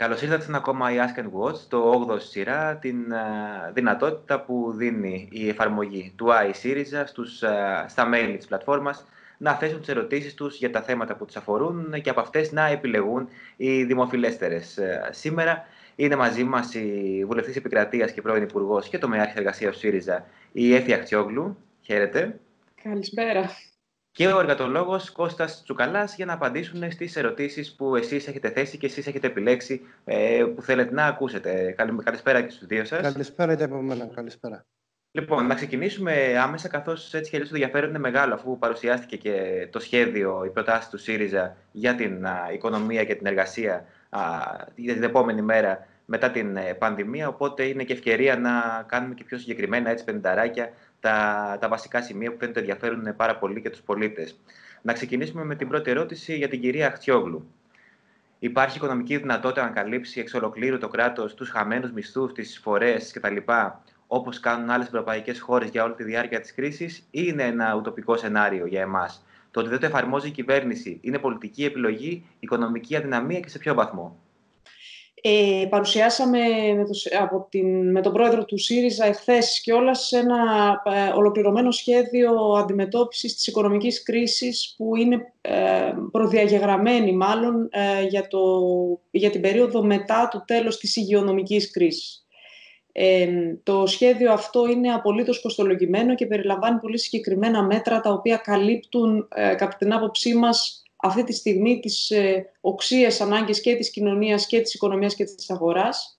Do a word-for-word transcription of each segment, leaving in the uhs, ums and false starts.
Καλώς ήρθατε σε ένα ακόμα η Ask and Watch, το όγδοο σειρά, την α, δυνατότητα που δίνει η εφαρμογή του iSyriza στους, α, στα μέλη της πλατφόρμας να θέσουν τις ερωτήσεις τους για τα θέματα που τους αφορούν και από αυτές να επιλεγούν οι δημοφιλέστερες. Ε, σήμερα είναι μαζί μας η βουλευτής Επικρατείας και πρώην Υπουργός και τομεάρχης εργασίας του ΣΥΡΙΖΑ, η Έφη Αχτσιόγλου. Χαίρετε. Καλησπέρα. Και ο εργατολόγος Κώστας Τσουκαλάς για να απαντήσουν στις ερωτήσεις που εσείς έχετε θέσει και εσείς έχετε επιλέξει ε, που θέλετε να ακούσετε. Καλησπέρα και στους δύο σας. Καλησπέρα και από μένα. Καλησπέρα. Λοιπόν, να ξεκινήσουμε άμεσα, καθώς έτσι και αλλιώς το ενδιαφέρον είναι μεγάλο, αφού παρουσιάστηκε και το σχέδιο, η προτάση του ΣΥΡΙΖΑ για την α, οικονομία και την εργασία α, για την επόμενη μέρα μετά την ε, πανδημία. Οπότε είναι και ευκαιρία να κάνουμε και πιο συγκεκριμένα, έτσι, πενηνταράκια, τα, τα βασικά σημεία που φαίνεται ενδιαφέρουν πάρα πολύ και τους πολίτες. Να ξεκινήσουμε με την πρώτη ερώτηση για την κυρία Αχτσιόγλου. Υπάρχει οικονομική δυνατότητα να καλύψει εξ ολοκλήρου το κράτος τους χαμένους μισθούς, τις εισφορές κτλ., όπως κάνουν άλλες ευρωπαϊκές χώρες για όλη τη διάρκεια της κρίσης, ή είναι ένα ουτοπικό σενάριο για εμάς? Το ότι δεν το εφαρμόζει η κυβέρνηση είναι πολιτική επιλογή, οικονομική αδυναμία και σε ποιο βαθμό? Ε, παρουσιάσαμε με, το, από την, με τον πρόεδρο του ΣΥΡΙΖΑ εχθές κιόλας ένα ε, ολοκληρωμένο σχέδιο αντιμετώπισης της οικονομικής κρίσης που είναι ε, προδιαγεγραμμένη μάλλον ε, για, το, για την περίοδο μετά το τέλος της υγειονομικής κρίσης. Ε, το σχέδιο αυτό είναι απολύτως κοστολογημένο και περιλαμβάνει πολύ συγκεκριμένα μέτρα τα οποία καλύπτουν ε, κατά την άποψή μας αυτή τη στιγμή τις ε, οξύες ανάγκες και της κοινωνίας και της οικονομίας και της αγοράς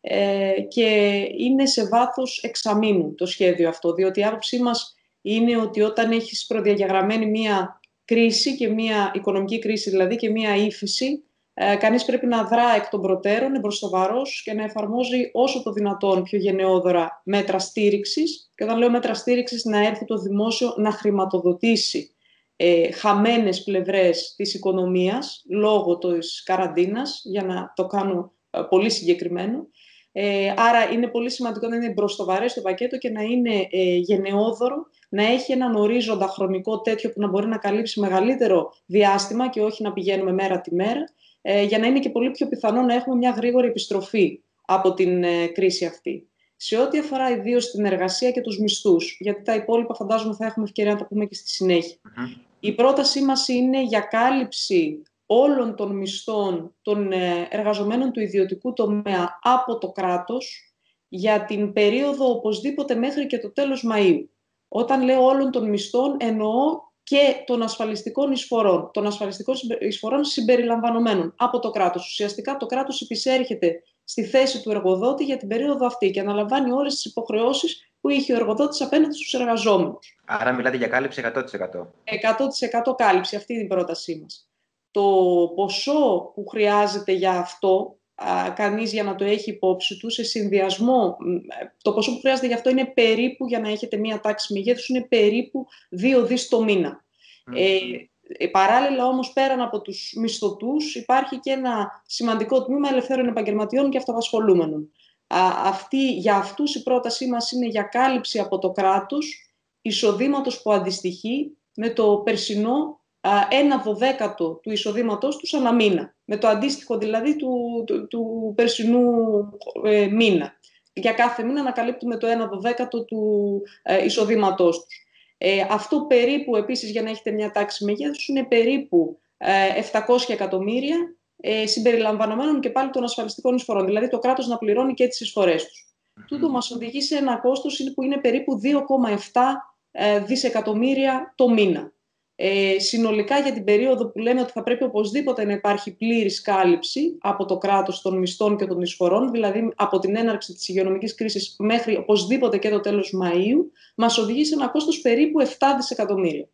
ε, και είναι σε βάθος εξαμήνου το σχέδιο αυτό, διότι η άποψή μας είναι ότι όταν έχεις προδιαγεγραμμένη μία κρίση και μία οικονομική κρίση δηλαδή και μία ύφεση, ε, κανείς πρέπει να δρά εκ των προτέρων εμπροστοβαρός και να εφαρμόζει όσο το δυνατόν πιο γενναιόδωρα μέτρα στήριξης, και όταν λέω μέτρα στήριξης να έρθει το δημόσιο να χρηματοδοτήσει Ε, χαμένες πλευρές της οικονομίας λόγω της καραντίνας, για να το κάνω ε, πολύ συγκεκριμένο. Ε, άρα είναι πολύ σημαντικό να είναι μπροστοβαρές το πακέτο και να είναι ε, γενναιόδωρο, να έχει έναν ορίζοντα χρονικό τέτοιο που να μπορεί να καλύψει μεγαλύτερο διάστημα και όχι να πηγαίνουμε μέρα τη μέρα, ε, για να είναι και πολύ πιο πιθανό να έχουμε μια γρήγορη επιστροφή από την ε, κρίση αυτή. Σε ό,τι αφορά ιδίως την εργασία και τους μισθούς, γιατί τα υπόλοιπα φαντάζομαι θα έχουμε ευκαιρία να τα πούμε και στη συνέχεια. Mm-hmm. Η πρότασή μας είναι για κάλυψη όλων των μισθών των εργαζομένων του ιδιωτικού τομέα από το κράτος για την περίοδο οπωσδήποτε μέχρι και το τέλος Μαΐου. Όταν λέω όλων των μισθών εννοώ και των ασφαλιστικών εισφορών, των ασφαλιστικών εισφορών συμπεριλαμβανομένων από το κράτος. Ουσιαστικά το κράτος επισέρχεται στη θέση του εργοδότη για την περίοδο αυτή και αναλαμβάνει όλες τις υποχρεώσεις που είχε ο εργοδότης απέναντι στους εργαζόμενους. Άρα μιλάτε για κάλυψη εκατό τοις εκατό. εκατό τοις εκατό κάλυψη, αυτή είναι η πρότασή μας. Το ποσό που χρειάζεται για αυτό, α, κανείς για να το έχει υπόψη του, σε συνδυασμό, το ποσό που χρειάζεται για αυτό είναι περίπου, για να έχετε μία τάξη μεγέθους, είναι περίπου δύο δις το μήνα. Mm. Ε, παράλληλα όμως, πέραν από τους μισθωτούς, υπάρχει και ένα σημαντικό τμήμα ελευθέρων επαγγελματιών και αυτοαπασχολούμενων. Α, αυτή, για αυτούς η πρότασή μας είναι για κάλυψη από το κράτος εισοδήματος που αντιστοιχεί με το περσινό α, ένα δωδέκατο του εισοδήματος τους ανά μήνα. Με το αντίστοιχο δηλαδή του, του, του περσινού ε, μήνα. Για κάθε μήνα να καλύπτουμε το ένα δωδέκατο του ε, εισοδήματός τους. Ε, αυτό περίπου, επίσης, για να έχετε μια τάξη μεγέθους, είναι περίπου ε, επτακόσια εκατομμύρια ε, συμπεριλαμβανομένων και πάλι των ασφαλιστικών εισφορών. Δηλαδή το κράτος να πληρώνει και τις εισφορές τους. Mm-hmm. Τούτο μας οδηγεί σε ένα κόστος που είναι περίπου δύο κόμμα επτά ε, δισεκατομμύρια το μήνα. Ε, συνολικά για την περίοδο που λέμε ότι θα πρέπει οπωσδήποτε να υπάρχει πλήρης κάλυψη από το κράτος των μισθών και των εισφορών, δηλαδή από την έναρξη της υγειονομικής κρίσης μέχρι οπωσδήποτε και το τέλος Μαΐου, μας οδηγεί σε ένα κόστος περίπου επτά δισεκατομμύρια.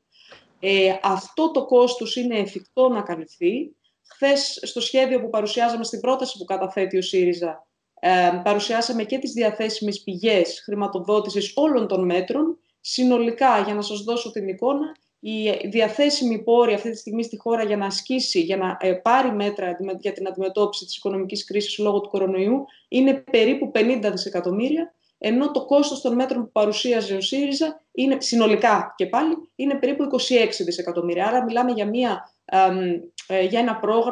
Ε, αυτό το κόστος είναι εφικτό να καλυφθεί. Χθες στο σχέδιο που παρουσιάζαμε, στην πρόταση που καταθέτει ο ΣΥΡΙΖΑ, ε, παρουσιάσαμε και τις διαθέσιμες πηγές χρηματοδότησης όλων των μέτρων. Συνολικά, για να σας δώσω την εικόνα, η διαθέσιμη πόρη αυτή τη στιγμή στη χώρα για να ασκήσει, για να ε, πάρει μέτρα για την αντιμετώπιση της οικονομικής κρίσης λόγω του κορονοϊού είναι περίπου πενήντα δισεκατομμύρια, ενώ το κόστος των μέτρων που παρουσίαζε ο ΣΥΡΙΖΑ είναι, συνολικά και πάλι, είναι περίπου είκοσι έξι δισεκατομμύρια. Άρα μιλάμε για, μια, ε, ε, για ένα πρόγραμμα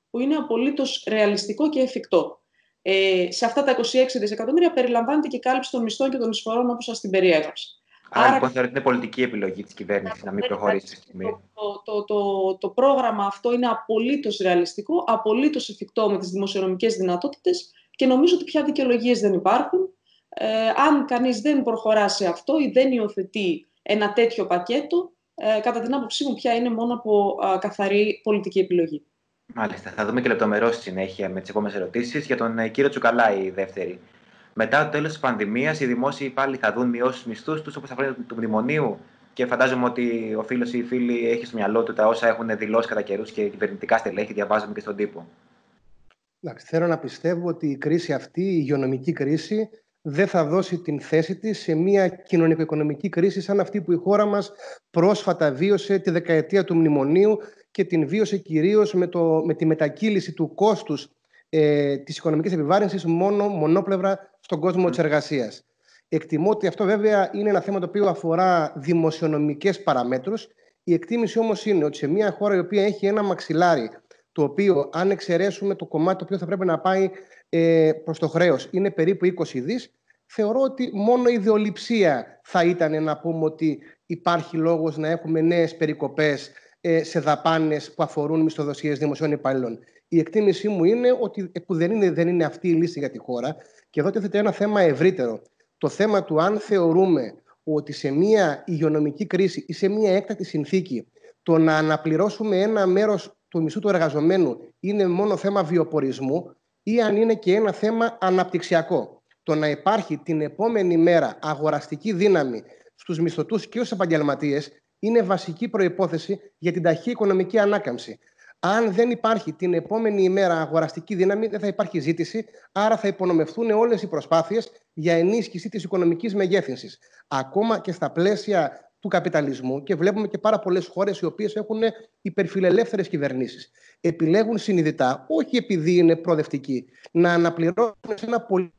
που είναι απολύτως ρεαλιστικό και εφικτό. Ε, σε αυτά τα είκοσι έξι δισεκατομμύρια περιλαμβάνεται και η κάλυψη των μισθών και των εισφορών, όπως σας την περιέγραψα. Άρα, Άρα λοιπόν θεωρείτε είναι πολιτική επιλογή της κυβέρνησης να μην προχωρήσει στη στιγμή. Το, το, το, το πρόγραμμα αυτό είναι απολύτως ρεαλιστικό, απολύτως εφικτό με τις δημοσιονομικές δυνατότητες και νομίζω ότι πια δικαιολογίες δεν υπάρχουν. Ε, αν κανείς δεν προχωρά σε αυτό ή δεν υιοθετεί ένα τέτοιο πακέτο, ε, κατά την άποψή μου πια είναι μόνο από α, καθαρή πολιτική επιλογή. Μάλιστα. Θα δούμε και λεπτομερώς στη συνέχεια με τις επόμενες ερωτήσεις. Για τον ε, κύριο Τσουκαλά η δεύτερη. Μετά το τέλος της πανδημίας, οι δημόσιοι υπάλληλοι θα δουν μειώσεις μισθούς τους όπως αφορά του μνημονίου και φαντάζομαι ότι ο φίλος ή η φίλη έχει στο μυαλό του τα όσα έχουν δηλώσει κατά καιρούς και κυβερνητικά στελέχη, διαβάζουμε και στον τύπο. Εντάξει, θέλω να πιστεύω ότι η κρίση αυτή, η υγειονομική κρίση, δεν θα δώσει την θέση της σε μια κοινωνικο-οικονομική κρίση σαν αυτή που η χώρα μας πρόσφατα βίωσε τη δεκαετία του μνημονίου και την βίωσε κυρίως με, το, με τη μετακύληση του κόστους ε, της οικονομικής επιβάρυνσης μόνο μονόπλευρα στον κόσμο mm. της εργασίας. Εκτιμώ ότι αυτό βέβαια είναι ένα θέμα το οποίο αφορά δημοσιονομικές παραμέτρους. Η εκτίμηση όμως είναι ότι σε μια χώρα η οποία έχει ένα μαξιλάρι, το οποίο αν εξαιρέσουμε το κομμάτι το οποίο θα πρέπει να πάει ε, προς το χρέος, είναι περίπου είκοσι δις, θεωρώ ότι μόνο η ιδεολειψία θα ήταν να πούμε ότι υπάρχει λόγος να έχουμε νέες περικοπές ε, σε δαπάνες που αφορούν μισθοδοσίες δημοσίων υπαλλήλων. Η εκτίμησή μου είναι ότι που δεν είναι, δεν είναι αυτή η λύση για τη χώρα και εδώ τίθεται ένα θέμα ευρύτερο. Το θέμα του αν θεωρούμε ότι σε μια υγειονομική κρίση ή σε μια έκτακτη συνθήκη το να αναπληρώσουμε ένα μέρος του μισθού του εργαζομένου είναι μόνο θέμα βιοπορισμού ή αν είναι και ένα θέμα αναπτυξιακό. Το να υπάρχει την επόμενη μέρα αγοραστική δύναμη στους μισθωτούς και στους επαγγελματίες είναι βασική προϋπόθεση για την ταχύ οικονομική ανάκαμψη. Αν δεν υπάρχει την επόμενη ημέρα αγοραστική δύναμη, δεν θα υπάρχει ζήτηση, άρα θα υπονομευθούν όλες οι προσπάθειες για ενίσχυση της οικονομικής μεγέθυνσης. Ακόμα και στα πλαίσια του καπιταλισμού, και βλέπουμε και πάρα πολλές χώρες οι οποίες έχουν υπερφιλελεύθερες κυβερνήσεις, επιλέγουν συνειδητά, όχι επειδή είναι προοδευτικοί, να αναπληρώσουν σε ένα πολύ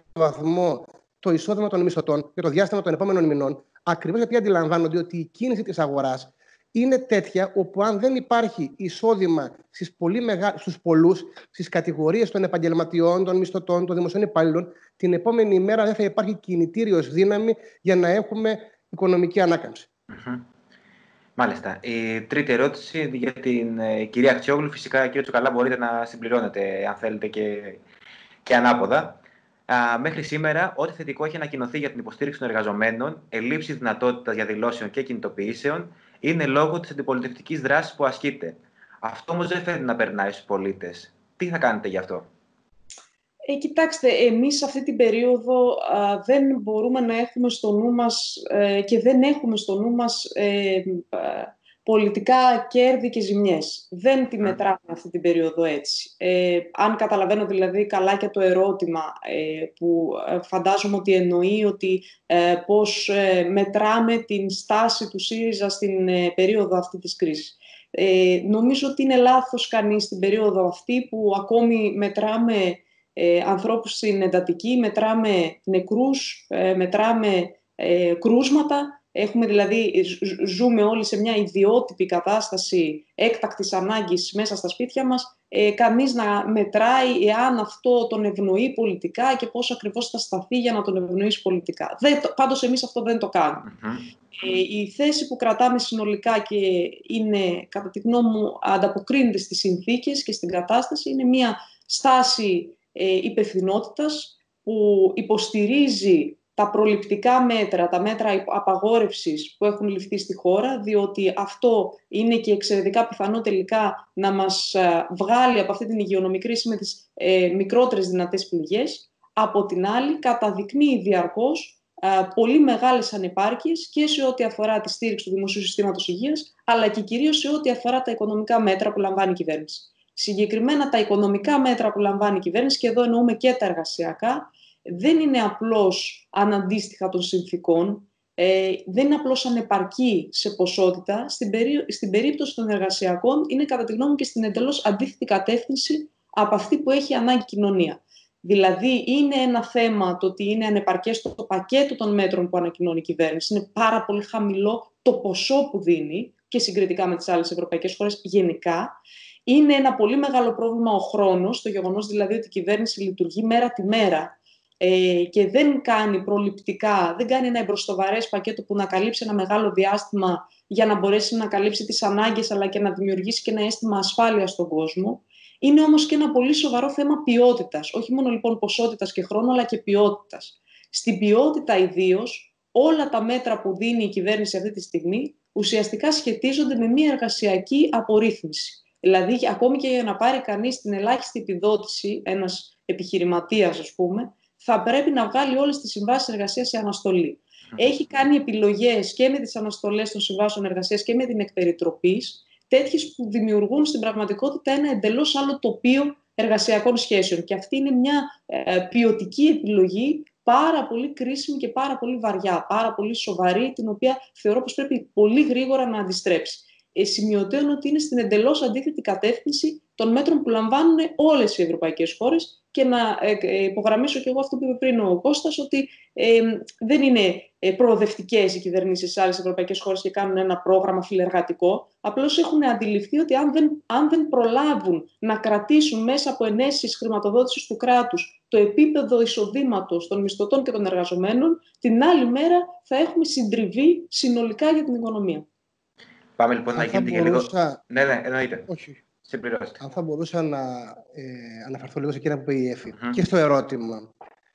βαθμό το εισόδημα των μισθωτών για το διάστημα των επόμενων μηνών, ακριβώς γιατί αντιλαμβάνονται ότι η κίνηση της αγοράς είναι τέτοια όπου αν δεν υπάρχει εισόδημα στις πολύ μεγα... στους πολλούς, στις κατηγορίες των επαγγελματιών, των μισθωτών, των δημοσίων υπαλλήλων, την επόμενη ημέρα δεν θα υπάρχει κινητήριος δύναμη για να έχουμε οικονομική ανάκαμψη. Mm-hmm. Μάλιστα. Η τρίτη ερώτηση για την ε, κυρία Αξιόγλου. Φυσικά, κύριε Τσουκαλά, μπορείτε να συμπληρώνετε αν θέλετε και, και ανάποδα. Α, μέχρι σήμερα, ό,τι θετικό έχει ανακοινωθεί για την υποστήριξη των εργαζομένων, ελλείψη δυνατότητας για δηλώσεων και κινητοποιήσεων, είναι λόγω της αντιπολιτευτικής δράσης που ασκείται. Αυτό όμως δεν φαίνεται να περνάει στους πολίτες. Τι θα κάνετε γι' αυτό? Ε, κοιτάξτε, εμείς αυτή την περίοδο α, δεν μπορούμε να έχουμε στο νου μας ε, και δεν έχουμε στο νου μας ε, πολιτικά κέρδη και ζημιές. Δεν τη μετράμε αυτή την περίοδο έτσι. Ε, αν καταλαβαίνω δηλαδή καλά και το ερώτημα ε, που φαντάζομαι ότι εννοεί ότι ε, πώς ε, μετράμε την στάση του ΣΥΡΙΖΑ στην ε, περίοδο αυτή της κρίσης. Ε, νομίζω ότι είναι λάθος κανείς στην περίοδο αυτή που ακόμη μετράμε ε, ανθρώπους στην εντατική, μετράμε νεκρούς, ε, μετράμε ε, κρούσματα. Έχουμε δηλαδή, ζούμε όλοι σε μια ιδιότυπη κατάσταση έκτακτης ανάγκης μέσα στα σπίτια μας. Ε, κανείς να μετράει εάν αυτό τον ευνοεί πολιτικά και πώς ακριβώς θα σταθεί για να τον ευνοήσει πολιτικά. Δεν, πάντως εμείς αυτό δεν το κάνουμε. Mm-hmm. Ε, η θέση που κρατάμε συνολικά και είναι, κατά τη γνώμη μου, ανταποκρίνεται στις συνθήκες και στην κατάσταση, είναι μια στάση ε, υπευθυνότητας που υποστηρίζει τα προληπτικά μέτρα, τα μέτρα απαγόρευσης που έχουν ληφθεί στη χώρα, διότι αυτό είναι και εξαιρετικά πιθανό τελικά να μας βγάλει από αυτή την υγειονομική κρίση με τις ε, μικρότερες δυνατές πληγές. Από την άλλη, καταδεικνύει διαρκώς ε, πολύ μεγάλες ανεπάρκειες και σε ό,τι αφορά τη στήριξη του δημοσίου συστήματος υγείας, αλλά και κυρίως σε ό,τι αφορά τα οικονομικά μέτρα που λαμβάνει η κυβέρνηση. Συγκεκριμένα τα οικονομικά μέτρα που λαμβάνει η κυβέρνηση, και εδώ εννοούμε και τα εργασιακά, δεν είναι απλώς αναντίστοιχα των συνθήκων, ε, δεν είναι απλώς ανεπαρκή σε ποσότητα. Στην, περί... στην περίπτωση των εργασιακών είναι κατά τη γνώμη μου και στην εντελώς αντίθετη κατεύθυνση από αυτή που έχει ανάγκη η κοινωνία. Δηλαδή είναι ένα θέμα το ότι είναι ανεπαρκές το πακέτο των μέτρων που ανακοινώνει η κυβέρνηση, είναι πάρα πολύ χαμηλό το ποσό που δίνει και συγκριτικά με τις άλλες ευρωπαϊκές χώρες γενικά. Είναι ένα πολύ μεγάλο πρόβλημα ο χρόνος, το γεγονός δηλαδή ότι η κυβέρνηση λειτουργεί μέρα τη μέρα ε, και δεν κάνει προληπτικά, δεν κάνει ένα εμπροστοβαρές πακέτο που να καλύψει ένα μεγάλο διάστημα για να μπορέσει να καλύψει τις ανάγκες αλλά και να δημιουργήσει και ένα αίσθημα ασφάλειας στον κόσμο. Είναι όμως και ένα πολύ σοβαρό θέμα ποιότητας, όχι μόνο λοιπόν ποσότητας και χρόνου, αλλά και ποιότητας. Στην ποιότητα ιδίως, όλα τα μέτρα που δίνει η κυβέρνηση αυτή τη στιγμή ουσιαστικά σχετίζονται με μια εργασιακή απορρίθμιση. Δηλαδή, ακόμη και για να πάρει κανείς την ελάχιστη επιδότηση, ένας επιχειρηματίας ας πούμε, θα πρέπει να βγάλει όλες τις συμβάσεις εργασίας σε αναστολή. Έχει κάνει επιλογές και με τις αναστολές των συμβάσεων εργασίας και με την εκπεριτροπής, τέτοιες που δημιουργούν στην πραγματικότητα ένα εντελώς άλλο τοπίο εργασιακών σχέσεων. Και αυτή είναι μια ε, ποιοτική επιλογή πάρα πολύ κρίσιμη και πάρα πολύ βαριά, πάρα πολύ σοβαρή, την οποία θεωρώ πως πρέπει πολύ γρήγορα να αντιστρέψει. Ε, σημειωτέων ότι είναι στην εντελώς αντίθετη κατεύθυνση των μέτρων που λαμβάνουν όλες οι ευρωπαϊκές χώρες και να ε, υπογραμμίσω και εγώ αυτό που είπε πριν ο Κώστας, ότι ε, δεν είναι ε, προοδευτικές οι κυβερνήσεις σε άλλες ευρωπαϊκές χώρες και κάνουν ένα πρόγραμμα φιλεργατικό. Απλώς έχουν αντιληφθεί ότι αν δεν, αν δεν προλάβουν να κρατήσουν μέσα από ενέσεις χρηματοδότησης του κράτους το επίπεδο εισοδήματος των μισθωτών και των εργαζομένων, την άλλη μέρα θα έχουμε συντριβή συνολικά για την οικονομία. Πάμε λοιπόν να γίνεται μπορούσα... λίγο. Ναι, ναι, εννοείται. Όχι. Συμπληρώστε. Αν θα μπορούσα να ε, αναφερθώ λίγο σε εκείνα που είπε η Έφη. Mm-hmm. Και στο ερώτημα.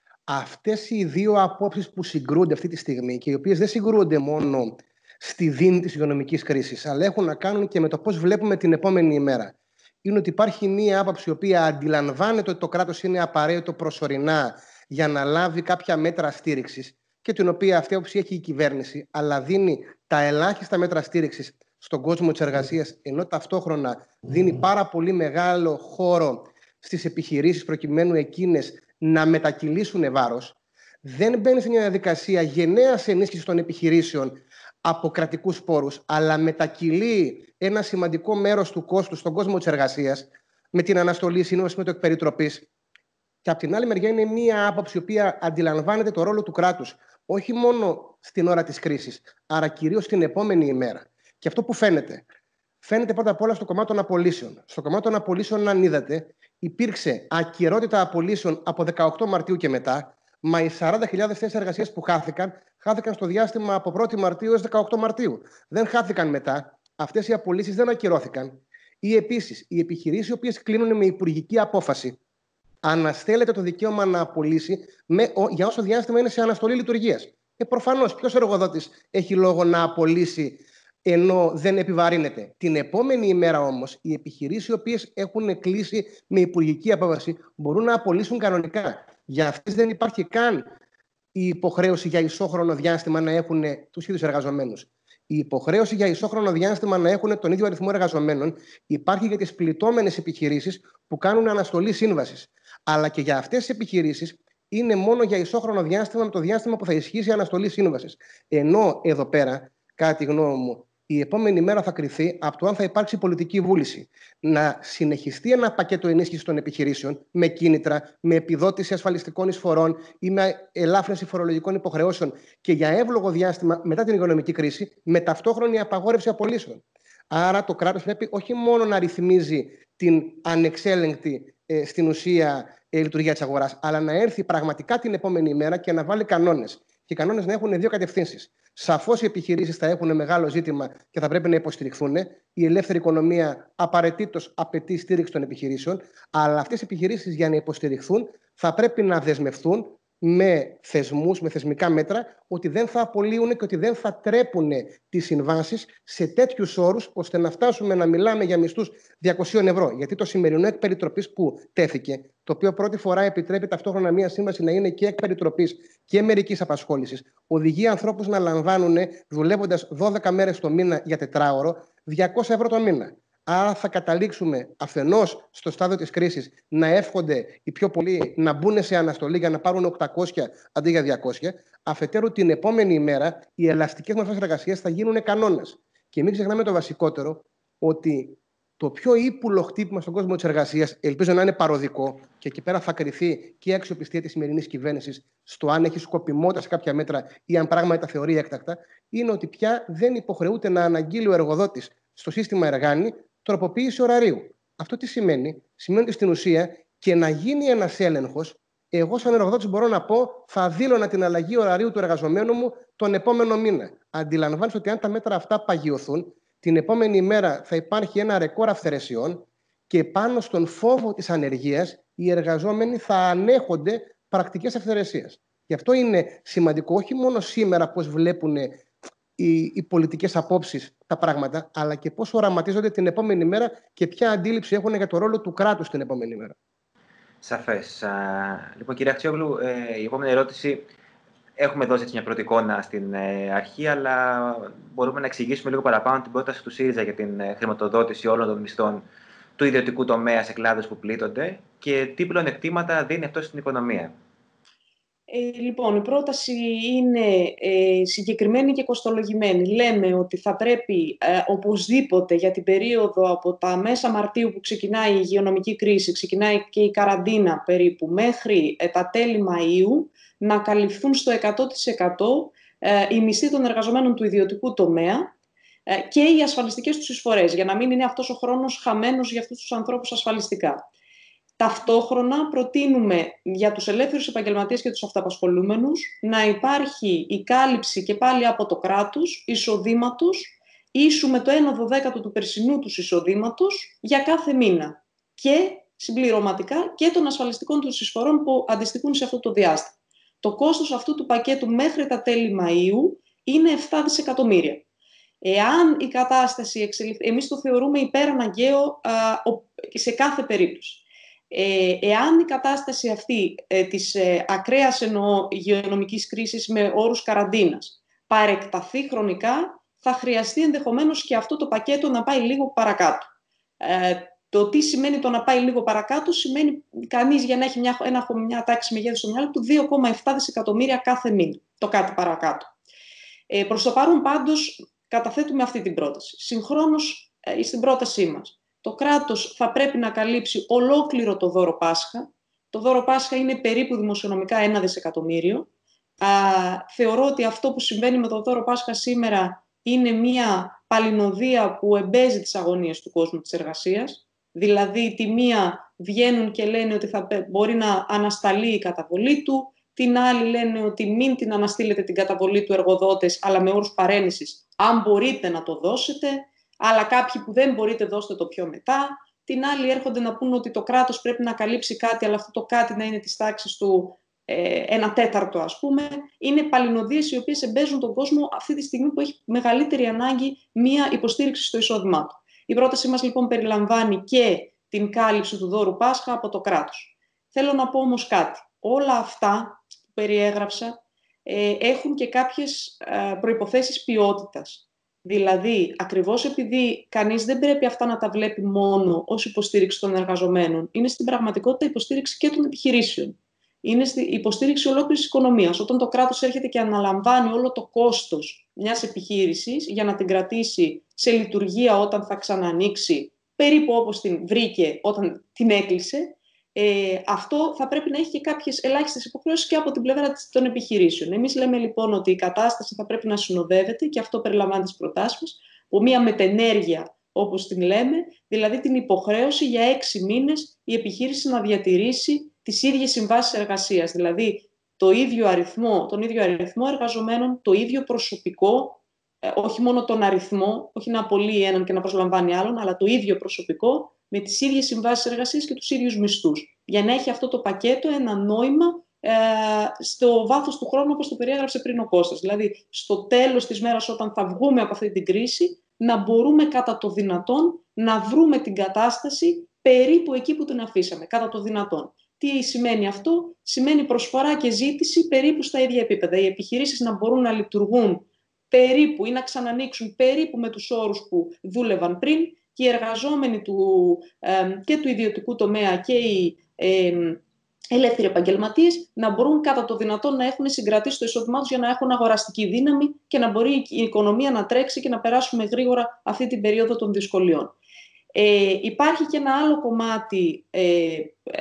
Αυτές οι δύο απόψεις που συγκρούνται αυτή τη στιγμή και οι οποίες δεν συγκρούνται μόνο στη δίνη της υγειονομικής κρίσης, αλλά έχουν να κάνουν και με το πώς βλέπουμε την επόμενη ημέρα. Είναι ότι υπάρχει μία άποψη η οποία αντιλαμβάνεται ότι το κράτος είναι απαραίτητο προσωρινά για να λάβει κάποια μέτρα στήριξης και την οποία αυτή η άποψη έχει η κυβέρνηση, αλλά δίνει τα ελάχιστα μέτρα στήριξης στον κόσμο της εργασίας, ενώ ταυτόχρονα δίνει πάρα πολύ μεγάλο χώρο στις επιχειρήσεις προκειμένου εκείνες να μετακυλήσουν βάρος, δεν μπαίνει σε μια διαδικασία γενναίας ενίσχυσης των επιχειρήσεων από κρατικούς πόρους, αλλά μετακυλεί ένα σημαντικό μέρος του κόστου στον κόσμο της εργασίας με την αναστολή σύμβαση με το εκπεριτροπής. Και από την άλλη μεριά είναι μια άποψη η οποία αντιλαμβάνεται το ρόλο του κράτους, όχι μόνο στην ώρα της κρίσης, αλλά κυρίως την επόμενη ημέρα. Και αυτό που φαίνεται, φαίνεται πρώτα απ' όλα στο κομμάτι των απολύσεων. Στο κομμάτι των απολύσεων, αν είδατε, υπήρξε ακυρότητα απολύσεων από δεκαοκτώ Μαρτίου και μετά, μα οι σαράντα χιλιάδες θέσεις εργασίας που χάθηκαν, χάθηκαν στο διάστημα από πρώτη Μαρτίου έως δεκαοκτώ Μαρτίου. Δεν χάθηκαν μετά. Αυτές οι απολύσεις δεν ακυρώθηκαν. Ή επίσης, οι επιχειρήσεις οι οποίες κλείνουν με υπουργική απόφαση, αναστέλλεται το δικαίωμα να απολύσει με, για όσο διάστημα είναι σε αναστολή λειτουργίας. Ε, προφανώς, ποιος εργοδότης έχει λόγο να απολύσει ενώ δεν επιβαρύνεται? Την επόμενη ημέρα όμως, οι επιχειρήσεις οι οποίες έχουν κλείσει με υπουργική απόφαση μπορούν να απολύσουν κανονικά. Για αυτές δεν υπάρχει καν η υποχρέωση για ισόχρονο διάστημα να έχουν τους ίδιους εργαζομένους. Η υποχρέωση για ισόχρονο διάστημα να έχουν τον ίδιο αριθμό εργαζομένων υπάρχει για τις πληττόμενες επιχειρήσεις που κάνουν αναστολή σύμβασης. Αλλά και για αυτές τις επιχειρήσεις είναι μόνο για ισόχρονο διάστημα με το διάστημα που θα ισχύσει η αναστολή σύμβασης. Ενώ εδώ πέρα, κατά τη γνώμη μου, η επόμενη μέρα θα κριθεί από το αν θα υπάρξει πολιτική βούληση να συνεχιστεί ένα πακέτο ενίσχυσης των επιχειρήσεων με κίνητρα, με επιδότηση ασφαλιστικών εισφορών ή με ελάφρυνση φορολογικών υποχρεώσεων και για εύλογο διάστημα μετά την οικονομική κρίση, με ταυτόχρονη απαγόρευση απολύσεων. Άρα το κράτος πρέπει όχι μόνο να ρυθμίζει την ανεξέλεγκτη ε, στην ουσία ε, λειτουργία της αγοράς, αλλά να έρθει πραγματικά την επόμενη ημέρα και να βάλει κανόνες. Και οι κανόνες να έχουν δύο κατευθύνσεις. Σαφώς οι επιχειρήσεις θα έχουν μεγάλο ζήτημα και θα πρέπει να υποστηριχθούν. Η ελεύθερη οικονομία απαραίτητος απαιτεί στήριξη των επιχειρήσεων, αλλά αυτές οι επιχειρήσεις για να υποστηριχθούν θα πρέπει να δεσμευθούν με θεσμούς, με θεσμικά μέτρα, ότι δεν θα απολύουν και ότι δεν θα τρέπουν τις συμβάσεις σε τέτοιους όρους, ώστε να φτάσουμε να μιλάμε για μισθούς διακόσια ευρώ. Γιατί το σημερινό εκπεριτροπής που τέθηκε, το οποίο πρώτη φορά επιτρέπει ταυτόχρονα μία σύμβαση να είναι και εκπεριτροπής και μερικής απασχόλησης, οδηγεί ανθρώπους να λαμβάνουν, δουλεύοντας δώδεκα μέρες το μήνα για τετράωρο, διακόσια ευρώ το μήνα. Άρα θα καταλήξουμε αφενός στο στάδιο της κρίσης να εύχονται οι πιο πολλοί να μπουν σε αναστολή για να πάρουν οκτακόσια αντί για διακόσια. Αφετέρου την επόμενη ημέρα οι ελαστικές μορφές εργασίας θα γίνουν κανόνας. Και μην ξεχνάμε το βασικότερο, ότι το πιο ύπουλο χτύπημα στον κόσμο της εργασίας, ελπίζω να είναι παροδικό και εκεί πέρα θα κριθεί και η αξιοπιστία της σημερινής κυβέρνησης στο αν έχει σκοπιμότητα σε κάποια μέτρα ή αν πράγματι τα θεωρεί έκτακτα, είναι ότι πια δεν υποχρεούται να αναγγείλει ο εργοδότης στο σύστημα Εργάνη τροποποίηση ωραρίου. Αυτό τι σημαίνει? Σημαίνει ότι στην ουσία και να γίνει ένας έλεγχος, εγώ σαν εργοδότης μπορώ να πω θα δήλωνα την αλλαγή ωραρίου του εργαζομένου μου τον επόμενο μήνα. Αντιλαμβάνεσαι ότι αν τα μέτρα αυτά παγιωθούν, την επόμενη ημέρα θα υπάρχει ένα ρεκόρ αυθαιρεσιών και πάνω στον φόβο της ανεργίας οι εργαζόμενοι θα ανέχονται πρακτικές αυθαιρεσίες. Γι' αυτό είναι σημαντικό όχι μόνο σήμερα πώς βλέπουν οι, οι πολιτικές απόψεις τα πράγματα, αλλά και πώς οραματίζονται την επόμενη μέρα και ποια αντίληψη έχουν για το ρόλο του κράτους την επόμενη μέρα. Σαφές. Λοιπόν, κύριε Αχτσιόγλου, η επόμενη ερώτηση. Έχουμε δώσει έτσι μια πρώτη εικόνα στην ε, αρχή, αλλά μπορούμε να εξηγήσουμε λίγο παραπάνω την πρόταση του ΣΥΡΙΖΑ για την ε, χρηματοδότηση όλων των μισθών του ιδιωτικού τομέα σε κλάδους που πλήττονται και τι πλεονεκτήματα δίνει αυτό στην οικονομία. Ε, λοιπόν, η πρόταση είναι ε, συγκεκριμένη και κοστολογημένη. Λέμε ότι θα πρέπει ε, οπωσδήποτε για την περίοδο από τα μέσα Μαρτίου που ξεκινάει η υγειονομική κρίση, ξεκινάει και η καραντίνα περίπου, μέχρι ε, τα τέλη Μαΐου, να καλυφθούν στο εκατό τοις εκατό ε, οι μισθοί των εργαζομένων του ιδιωτικού τομέα ε, και οι ασφαλιστικές τους εισφορές, για να μην είναι αυτός ο χρόνος χαμένος για αυτούς τους ανθρώπους ασφαλιστικά. Ταυτόχρονα προτείνουμε για τους ελεύθερους επαγγελματίες και τους αυταπασχολούμενους να υπάρχει η κάλυψη και πάλι από το κράτος εισοδήματος ίσου με το ένα δωδέκατο του περσινού τους εισοδήματος για κάθε μήνα και συμπληρωματικά και των ασφαλιστικών τους εισφορών που αντιστοιχούν σε αυτό το διάστημα. Το κόστος αυτού του πακέτου μέχρι τα τέλη Μαΐου είναι επτά δισεκατομμύρια. Εάν η κατάσταση εξελιχθεί, εμείς το θεωρούμε υπεραναγκαίο α, σε κάθε περίπτωση. Ε, εάν η κατάσταση αυτή ε, της ε, ακραίας εννοώ υγειονομικής κρίσης με όρους καραντίνας παρεκταθεί χρονικά, θα χρειαστεί ενδεχομένως και αυτό το πακέτο να πάει λίγο παρακάτω. Ε, το τι σημαίνει το να πάει λίγο παρακάτω, σημαίνει κανείς για να έχει μια, ένα, μια τάξη μεγέθους στο μυαλό του δύο κόμμα επτά δισεκατομμύρια κάθε μήνα, το κάτι παρακάτω. Ε, προς το παρόν πάντως καταθέτουμε αυτή την πρόταση. Συγχρόνως ε, στην πρότασή μας. Το κράτος θα πρέπει να καλύψει ολόκληρο το δώρο Πάσχα. Το δώρο Πάσχα είναι περίπου δημοσιονομικά ένα δισεκατομμύριο. Α, θεωρώ ότι αυτό που συμβαίνει με το δώρο Πάσχα σήμερα είναι μια παλινοδία που εμπέζει τις αγωνίες του κόσμου της εργασίας. Δηλαδή, τη μία βγαίνουν και λένε ότι θα μπορεί να ανασταλεί η καταβολή του, την άλλη λένε ότι μην την αναστείλετε την καταβολή του εργοδότες, αλλά με όρους παρένυσης, αν μπορείτε να το δώσετε. Αλλά κάποιοι που δεν μπορείτε δώστε το πιο μετά. Την άλλη έρχονται να πούν ότι το κράτος πρέπει να καλύψει κάτι, αλλά αυτό το κάτι να είναι της τάξης του ε, ένα τέταρτο ας πούμε. Είναι παλινοδίες οι οποίες εμπέζουν τον κόσμο αυτή τη στιγμή που έχει μεγαλύτερη ανάγκη μία υποστήριξη στο εισόδημά του. Η πρόταση μας λοιπόν περιλαμβάνει και την κάλυψη του δώρου Πάσχα από το κράτος. Θέλω να πω όμως κάτι. Όλα αυτά που περιέγραψα ε, έχουν και κάποιες ε, προϋποθέσεις ποιότητας. Δηλαδή, ακριβώς επειδή κανείς δεν πρέπει αυτά να τα βλέπει μόνο ως υποστήριξη των εργαζομένων, είναι στην πραγματικότητα υποστήριξη και των επιχειρήσεων. Είναι στην υποστήριξη ολόκληρης της οικονομίας. Όταν το κράτος έρχεται και αναλαμβάνει όλο το κόστος μιας επιχείρησης για να την κρατήσει σε λειτουργία όταν θα ξανανοίξει, περίπου όπως την βρήκε όταν την έκλεισε, Ε, αυτό θα πρέπει να έχει και κάποιες ελάχιστες υποχρεώσεις και από την πλευρά των επιχειρήσεων. Εμείς λέμε λοιπόν ότι η κατάσταση θα πρέπει να συνοδεύεται, και αυτό περιλαμβάνει τις προτάσεις μας, από μία μετενέργεια, όπως την λέμε, δηλαδή την υποχρέωση για έξι μήνες η επιχείρηση να διατηρήσει τις ίδιες συμβάσεις εργασίας. Δηλαδή το ίδιο αριθμό, τον ίδιο αριθμό εργαζομένων, το ίδιο προσωπικό, ε, όχι μόνο τον αριθμό, όχι να απολύει έναν και να προσλαμβάνει άλλον, αλλά το ίδιο προσωπικό, με τις ίδιες συμβάσεις εργασίας και τους ίδιους μισθούς. Για να έχει αυτό το πακέτο ένα νόημα ε, στο βάθος του χρόνου, όπως το περιέγραψε πριν ο Κώστας. Δηλαδή, στο τέλος της μέρας, όταν θα βγούμε από αυτή την κρίση, να μπορούμε κατά το δυνατόν να βρούμε την κατάσταση περίπου εκεί που την αφήσαμε. Κατά το δυνατόν. Τι σημαίνει αυτό? Σημαίνει προσφορά και ζήτηση περίπου στα ίδια επίπεδα. Οι επιχειρήσεις να μπορούν να λειτουργούν περίπου ή να ξανανοίξουν περίπου με τους όρους που δούλευαν πριν, και οι εργαζόμενοι του, ε, και του ιδιωτικού τομέα και οι ε, ελεύθεροι επαγγελματίες να μπορούν κατά το δυνατόν να έχουν συγκρατήσει το εισόδημά τους για να έχουν αγοραστική δύναμη και να μπορεί η οικονομία να τρέξει και να περάσουμε γρήγορα αυτή την περίοδο των δυσκολιών. Ε, υπάρχει και ένα άλλο κομμάτι ε,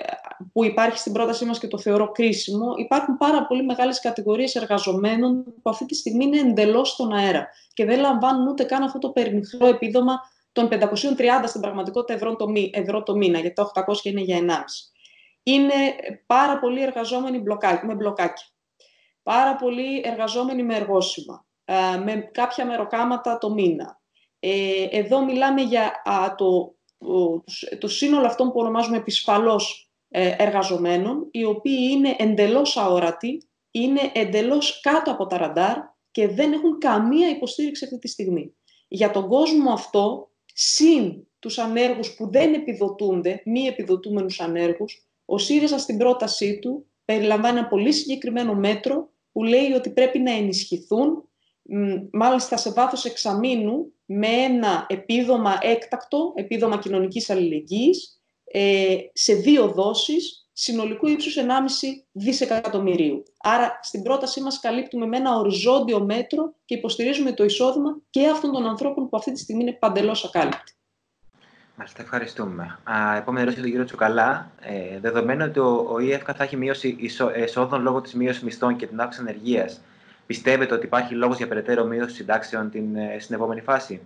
που υπάρχει στην πρότασή μας και το θεωρώ κρίσιμο. Υπάρχουν πάρα πολύ μεγάλες κατηγορίες εργαζομένων που αυτή τη στιγμή είναι εντελώς στον αέρα και δεν λαμβάνουν ούτε καν αυτό το περιμυχρό επίδομα των πεντακόσια τριάντα στην πραγματικότητα ευρώ το, μή, ευρώ το μήνα, γιατί τα οκτακόσια είναι για ενάμιση. Είναι πάρα πολλοί εργαζόμενοι μπλοκάκι, με μπλοκάκια. Πάρα πολλοί εργαζόμενοι με εργόσημα, με κάποια μεροκάματα το μήνα. Ε, εδώ μιλάμε για α, το, το, το σύνολο αυτών που ονομάζουμε επισφαλώς ε, εργαζομένων, οι οποίοι είναι εντελώς αόρατοι, είναι εντελώς κάτω από τα ραντάρ και δεν έχουν καμία υποστήριξη αυτή τη στιγμή. Για τον κόσμο αυτό, συν τους ανέργους που δεν επιδοτούνται, μη επιδοτούμενους ανέργους, ο ΣΥΡΙΖΑ στην πρότασή του περιλαμβάνει ένα πολύ συγκεκριμένο μέτρο που λέει ότι πρέπει να ενισχυθούν, μάλιστα σε βάθος εξαμήνου, με ένα επίδομα έκτακτο, επίδομα κοινωνικής αλληλεγγύης, σε δύο δόσεις, συνολικού ύψους ενάμιση δισεκατομμυρίου. Άρα, στην πρότασή μας καλύπτουμε με ένα οριζόντιο μέτρο και υποστηρίζουμε το εισόδημα και αυτών των ανθρώπων που αυτή τη στιγμή είναι παντελώς ακάλυπτοι. Μάλιστα, ευχαριστούμε. Α, επόμενη ερώτηση του κύριο Τσουκαλά. Ε, δεδομένου ότι ο, ο ΙΕΦ θα έχει μείωση εσόδων λόγω της μείωσης μισθών και την αύξηση ανεργίας, πιστεύετε ότι υπάρχει λόγος για περαιτέρω μείωση συντάξεων την, στην επόμενη φάση?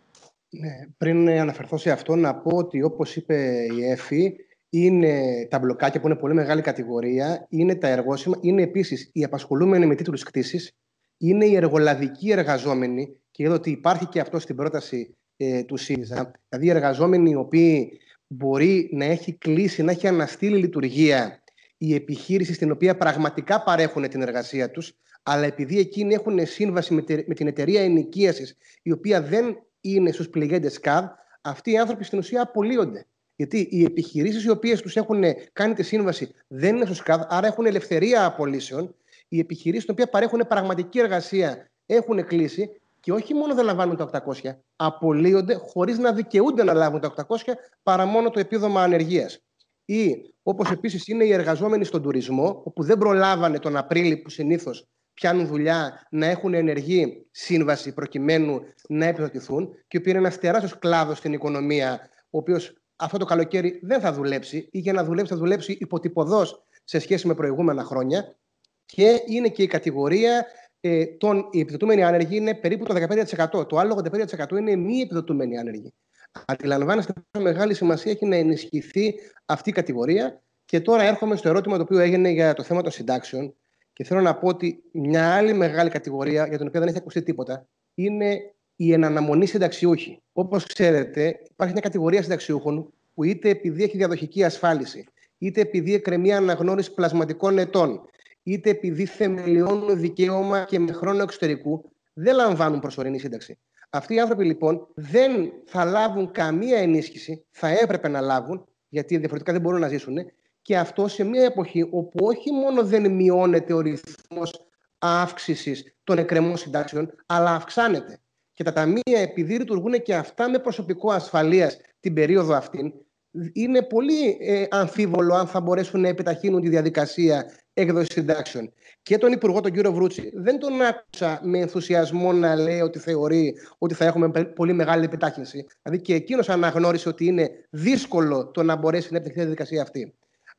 Ναι, πριν αναφερθώ σε αυτό, να πω ότι όπως είπε η Εφη, είναι τα μπλοκάκια που είναι πολύ μεγάλη κατηγορία, είναι τα εργόσιμα, είναι επίσης οι απασχολούμενοι με τίτλους κτήσης, είναι οι εργολαβικοί εργαζόμενοι, και είδα ότι υπάρχει και αυτό στην πρόταση ε, του ΣΥΡΙΖΑ, δηλαδή οι εργαζόμενοι οι οποίοι μπορεί να έχει κλείσει, να έχει αναστείλει λειτουργία η επιχείρηση στην οποία πραγματικά παρέχουν την εργασία τους, αλλά επειδή εκείνοι έχουν σύμβαση με, τε, με την εταιρεία ενοικίασης, η οποία δεν είναι στους πληγέντες ΚΑΔ, αυτοί οι άνθρωποι στην ουσία απολύονται. Γιατί οι επιχειρήσεις οι οποίες τους έχουν κάνει τη σύμβαση δεν είναι στους ΚΑΔ, άρα έχουν ελευθερία απολύσεων. Οι επιχειρήσεις οι οποίες παρέχουν πραγματική εργασία έχουν κλείσει και όχι μόνο δεν λαμβάνουν τα οκτακόσια, απολύονται χωρίς να δικαιούνται να λάβουν τα οκτακόσια παρά μόνο το επίδομα ανεργίας. Ή όπως επίσης είναι οι εργαζόμενοι στον τουρισμό, όπου δεν προλάβανε τον Απρίλιο που συνήθως πιάνουν δουλειά, να έχουν ενεργή σύμβαση προκειμένου να επιδοτηθούν, και ο οποίος είναι ένας τεράστιος κλάδος στην οικονομία, ο οποίος αυτό το καλοκαίρι δεν θα δουλέψει ή για να δουλέψει θα δουλέψει υποτυπωδώς σε σχέση με προηγούμενα χρόνια. Και είναι και η κατηγορία ε, των οι επιδοτούμενοι άνεργοι είναι περίπου το δεκαπέντε τοις εκατό. Το άλλο ογδόντα πέντε τοις εκατό είναι μη επιδοτούμενοι άνεργοι. Αντιλαμβάνεστε πόσο μεγάλη σημασία έχει να ενισχυθεί αυτή η κατηγορία. Και τώρα έρχομαι στο ερώτημα το οποίο έγινε για το θέμα των συντάξεων. Και θέλω να πω ότι μια άλλη μεγάλη κατηγορία για την οποία δεν έχει ακουστεί τίποτα είναι οι εναναμονή συνταξιούχοι. Όπως ξέρετε, υπάρχει μια κατηγορία συνταξιούχων που είτε επειδή έχει διαδοχική ασφάλιση, είτε επειδή εκκρεμεί αναγνώριση πλασματικών ετών, είτε επειδή θεμελιώνουν δικαίωμα και με χρόνο εξωτερικού, δεν λαμβάνουν προσωρινή σύνταξη. Αυτοί οι άνθρωποι λοιπόν δεν θα λάβουν καμία ενίσχυση, θα έπρεπε να λάβουν, γιατί διαφορετικά δεν μπορούν να ζήσουν. Και αυτό σε μια εποχή όπου όχι μόνο δεν μειώνεται ο ρυθμός αύξησης των εκκρεμών συντάξεων, αλλά αυξάνεται. Και τα ταμεία, επειδή λειτουργούν και αυτά με προσωπικό ασφαλείας την περίοδο αυτή, είναι πολύ ε, αμφίβολο αν θα μπορέσουν να επιταχύνουν τη διαδικασία έκδοσης συντάξεων. Και τον Υπουργό, τον κύριο Βρούτση, δεν τον άκουσα με ενθουσιασμό να λέει ότι θεωρεί ότι θα έχουμε πολύ μεγάλη επιτάχυνση. Δηλαδή και εκείνος αναγνώρισε ότι είναι δύσκολο το να μπορέσει να επιταχυνθεί η διαδικασία αυτή.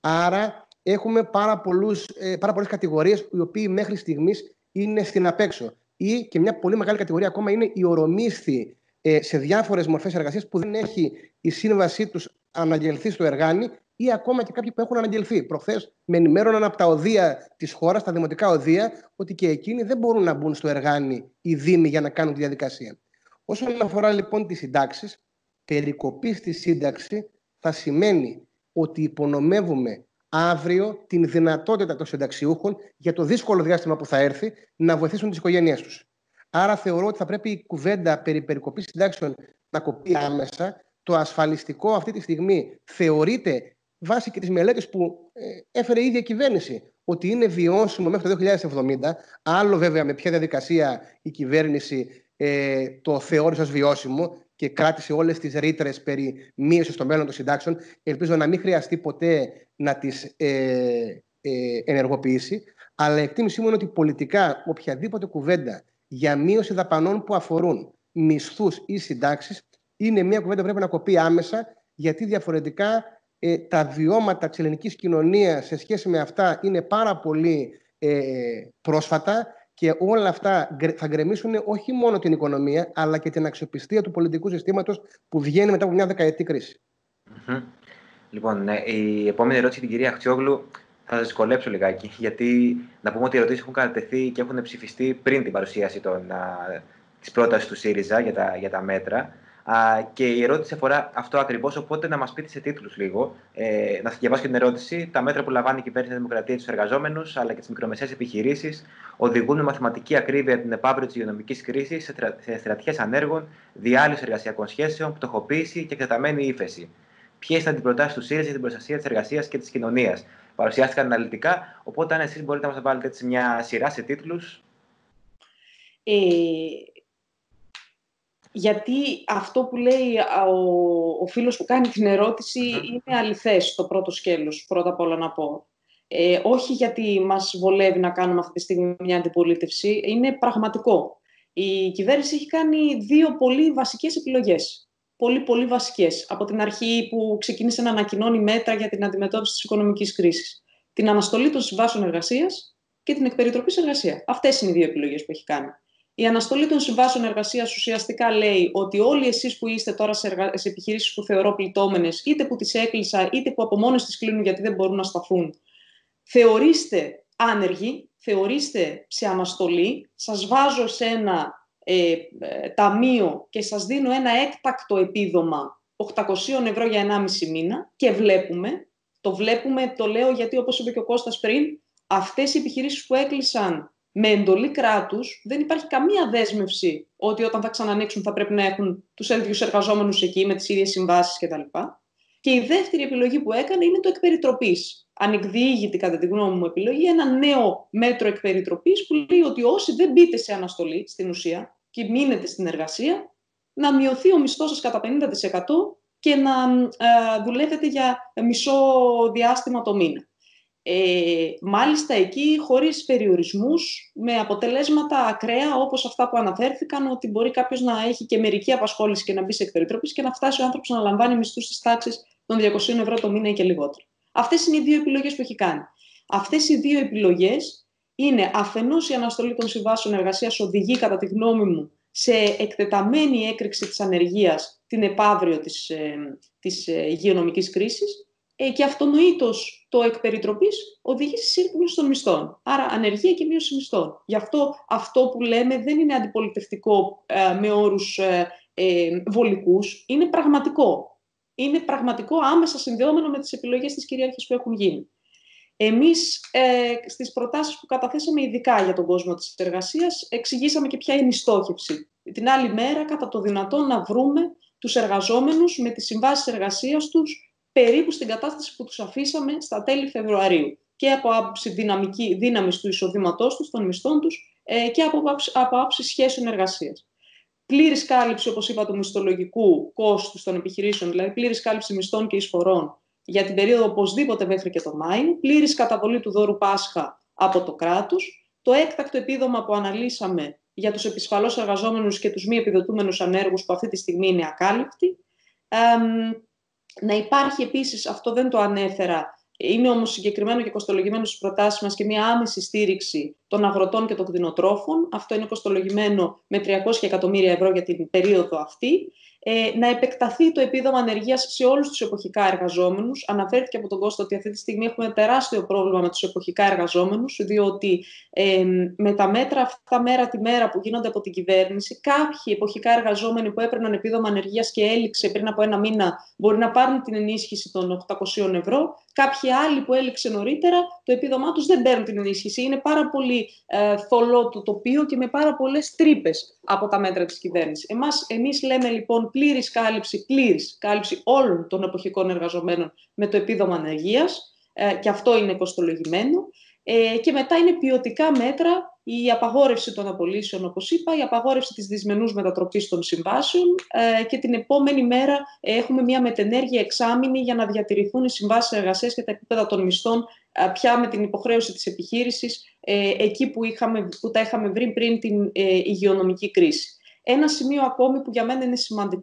Άρα έχουμε πάρα, πολλούς, ε, πάρα πολλές κατηγορίες οι οποίοι μέχρι στιγμής είναι στην απέξω. Ή και μια πολύ μεγάλη κατηγορία ακόμα είναι οι ορομίσθοι ε, σε διάφορες μορφές εργασίας που δεν έχει η σύμβασή τους αναγγελθεί στο εργάνι, ή ακόμα και κάποιοι που έχουν αναγγελθεί. Προχθές με ενημέρωναν από τα οδεία της χώρας, τα δημοτικά οδεία, ότι και εκείνοι δεν μπορούν να μπουν στο εργάνι οι δήμοι για να κάνουν τη διαδικασία. Όσον αφορά λοιπόν τις συντάξεις, περικοπή στη σύνταξη θα σημαίνει ότι υπονομεύουμε αύριο την δυνατότητα των συνταξιούχων για το δύσκολο διάστημα που θα έρθει να βοηθήσουν τις οικογένειές τους. Άρα θεωρώ ότι θα πρέπει η κουβέντα περί περικοπής συντάξεων να κοπεί άμεσα. Το ασφαλιστικό αυτή τη στιγμή θεωρείται, βάσει και τις μελέτες που ε, έφερε η ίδια κυβέρνηση, ότι είναι βιώσιμο μέχρι το δύο χιλιάδες εβδομήντα. Άλλο βέβαια με ποια διαδικασία η κυβέρνηση ε, το θεώρησε ως βιώσιμο και κράτησε όλες τις ρήτρες περί μείωσης στο μέλλον των συντάξεων. Ελπίζω να μην χρειαστεί ποτέ να τις ε, ε, ενεργοποιήσει. Αλλά η εκτίμησή μου είναι ότι πολιτικά οποιαδήποτε κουβέντα για μείωση δαπανών που αφορούν μισθούς ή συντάξεις είναι μια κουβέντα που πρέπει να κοπεί άμεσα, γιατί διαφορετικά ε, τα βιώματα της ελληνικής κοινωνίας σε σχέση με αυτά είναι πάρα πολύ ε, πρόσφατα και όλα αυτά θα γκρεμίσουν όχι μόνο την οικονομία, αλλά και την αξιοπιστία του πολιτικού συστήματος που βγαίνει μετά από μια δεκαετή κρίση. Mm-hmm. Λοιπόν, ναι, η επόμενη ερώτηση την κυρία Αχτσιόγλου θα σας δυσκολέψω λιγάκι, γιατί να πούμε ότι οι ερωτήσεις έχουν κατατεθεί και έχουν ψηφιστεί πριν την παρουσίαση των, α, της πρότασης του ΣΥΡΙΖΑ για τα, για τα μέτρα. Α, και η ερώτηση αφορά αυτό ακριβώς, οπότε να μας πείτε σε τίτλους λίγο. Ε, να διαβάσω και την ερώτηση. Τα μέτρα που λαμβάνει η κυβέρνηση της Δημοκρατίας τους εργαζόμενους αλλά και τις μικρομεσαίες επιχειρήσεις οδηγούν με μαθηματική ακρίβεια την επαύριο της υγειονομικής κρίσης σε, τρα, σε στρατιές ανέργων, διάλυση εργασιακών σχέσεων, πτωχοποίηση και εκτεταμένη ύφεση. Ποιες ήταν οι προτάσεις του ΣΥΡΙΖΑ για την προστασία της εργασίας και της κοινωνίας? Παρουσιάστηκαν αναλυτικά, οπότε αν εσείς μπορείτε να μας βάλετε έτσι μια σειρά σε τίτλους. Ε, γιατί αυτό που λέει ο, ο φίλος που κάνει την ερώτηση mm-hmm. είναι αληθές το πρώτο σκέλος, πρώτα απ' όλα να πω. Ε, όχι γιατί μας βολεύει να κάνουμε αυτή τη στιγμή μια αντιπολίτευση, είναι πραγματικό. Η κυβέρνηση έχει κάνει δύο πολύ βασικές επιλογές. Πολύ, πολύ βασικές. Από την αρχή που ξεκίνησε να ανακοινώνει μέτρα για την αντιμετώπιση της οικονομικής κρίσης. Την αναστολή των συμβάσεων εργασίας και την εκπεριτροπή σε εργασία. Αυτές είναι οι δύο επιλογές που έχει κάνει. Η αναστολή των συμβάσεων εργασίας ουσιαστικά λέει ότι όλοι εσείς που είστε τώρα σε, εργα... σε επιχειρήσεις που θεωρώ πληττόμενες, είτε που τις έκλεισα, είτε που από μόνες τις κλείνουν γιατί δεν μπορούν να σταθούν, θεωρείστε άνεργοι, θεωρείστε σε αναστολή, σας βάζω σε ένα Ε, ε, ταμείο και σας δίνω ένα έκτακτο επίδομα οκτακόσια ευρώ για ενάμιση μήνα και βλέπουμε, το βλέπουμε, το λέω γιατί όπως είπε και ο Κώστας πριν, αυτές οι επιχειρήσεις που έκλεισαν με εντολή κράτους δεν υπάρχει καμία δέσμευση ότι όταν θα ξανανοίξουν θα πρέπει να έχουν τους ίδιους εργαζόμενους εκεί με τις ίδιες συμβάσεις κτλ. Και η δεύτερη επιλογή που έκανε είναι το εκπεριτροπής. Ανεκδιήγητη κατά τη γνώμη μου επιλογή, ένα νέο μέτρο εκπεριτροπής που λέει ότι όσοι δεν μπείτε σε αναστολή στην ουσία και μείνετε στην εργασία, να μειωθεί ο μισθός σας κατά πενήντα τοις εκατό και να ε, δουλεύετε για μισό διάστημα το μήνα. Ε, μάλιστα εκεί χωρίς περιορισμούς, με αποτελέσματα ακραία όπως αυτά που αναφέρθηκαν, ότι μπορεί κάποιος να έχει και μερική απασχόληση και να μπει σε εκπεριτροπής και να φτάσει ο άνθρωπος να λαμβάνει μισθούς της τάξης των διακόσια ευρώ το μήνα ή και λιγότερο. Αυτές είναι οι δύο επιλογές που έχει κάνει. Αυτές οι δύο επιλογές είναι αφενός η αναστολή των συμβάσεων εργασίας οδηγεί κατά τη γνώμη μου σε εκτεταμένη έκρηξη της ανεργίας την επαύριο της, ε, της ε, υγειονομικής κρίσης ε, και αυτονοήτως το εκπεριτροπής οδηγεί σε σύρκουλο των μισθών. Άρα ανεργία και μείωση μισθών. Γι' αυτό αυτό που λέμε δεν είναι αντιπολιτευτικό ε, με όρους ε, ε, βολικούς, είναι πραγματικό. Είναι πραγματικό άμεσα συνδεόμενο με τις επιλογές της κυριάρχης που έχουν γίνει. Εμείς ε, στις προτάσεις που καταθέσαμε ειδικά για τον κόσμο της εργασίας εξηγήσαμε και ποια είναι η στόχευση. Την άλλη μέρα, κατά το δυνατό, να βρούμε τους εργαζόμενους με τις συμβάσεις εργασίας τους περίπου στην κατάσταση που τους αφήσαμε στα τέλη Φεβρουαρίου και από άποψη δυναμική, δύναμης του εισοδήματός τους, των μισθών τους ε, και από, από άποψη σχέσεων εργασίας. Πλήρης κάλυψη, όπως είπα, του μισθολογικού κόστους των επιχειρήσεων, δηλαδή πλήρης κάλυψη μισθών και εισφορών για την περίοδο οπωσδήποτε μέχρι και το Μάιο, πλήρης καταβολή του δώρου Πάσχα από το κράτος, το έκτακτο επίδομα που αναλύσαμε για τους επισφαλώς εργαζόμενους και τους μη επιδοτούμενους ανέργους που αυτή τη στιγμή είναι ακάλυπτοι. Ε, να υπάρχει επίσης, αυτό δεν το ανέφερα, είναι όμως συγκεκριμένο και κοστολογημένο στις προτάσεις μας και μια άμεση στήριξη των αγροτών και των κτηνοτρόφων. Αυτό είναι κοστολογημένο με τριακόσια εκατομμύρια ευρώ για την περίοδο αυτή. Ε, να επεκταθεί το επίδομα ανεργίας σε όλους τους εποχικά εργαζόμενους. Αναφέρθηκε από τον Κώστα ότι αυτή τη στιγμή έχουμε τεράστιο πρόβλημα με τους εποχικά εργαζόμενους, διότι ε, με τα μέτρα αυτά μέρα τη μέρα που γίνονται από την κυβέρνηση, κάποιοι εποχικά εργαζόμενοι που έπαιρναν επίδομα ανεργίας και έληξε πριν από ένα μήνα μπορεί να πάρουν την ενίσχυση των οκτακόσια ευρώ. Κάποιοι άλλοι που έληξε νωρίτερα, το επίδομά τους δεν παίρνουν την ενίσχυση. Είναι πάρα πολύ ε, θολό το τοπίο και με πάρα πολλές τρύπες από τα μέτρα της κυβέρνησης. Εμάς, εμείς λέμε λοιπόν πλήρης κάλυψη, πλήρης κάλυψη όλων των εποχικών εργαζομένων με το επίδομα ανεργίας ε, και αυτό είναι κοστολογημένο. Ε, και μετά είναι ποιοτικά μέτρα, η απαγόρευση των απολύσεων, όπως είπα, η απαγόρευση της δυσμενούς μετατροπής των συμβάσεων ε, και την επόμενη μέρα έχουμε μια μετενέργεια εξάμηνη για να διατηρηθούν οι συμβάσεις εργασίας και τα επίπεδα των μισθών ε, πια με την υποχρέωση της επιχείρησης ε, εκεί που, είχαμε, που τα είχαμε βρει πριν την ε, υγειονομική κρίση. Ένα σημείο ακόμη που για μένα είναι σημαντικό.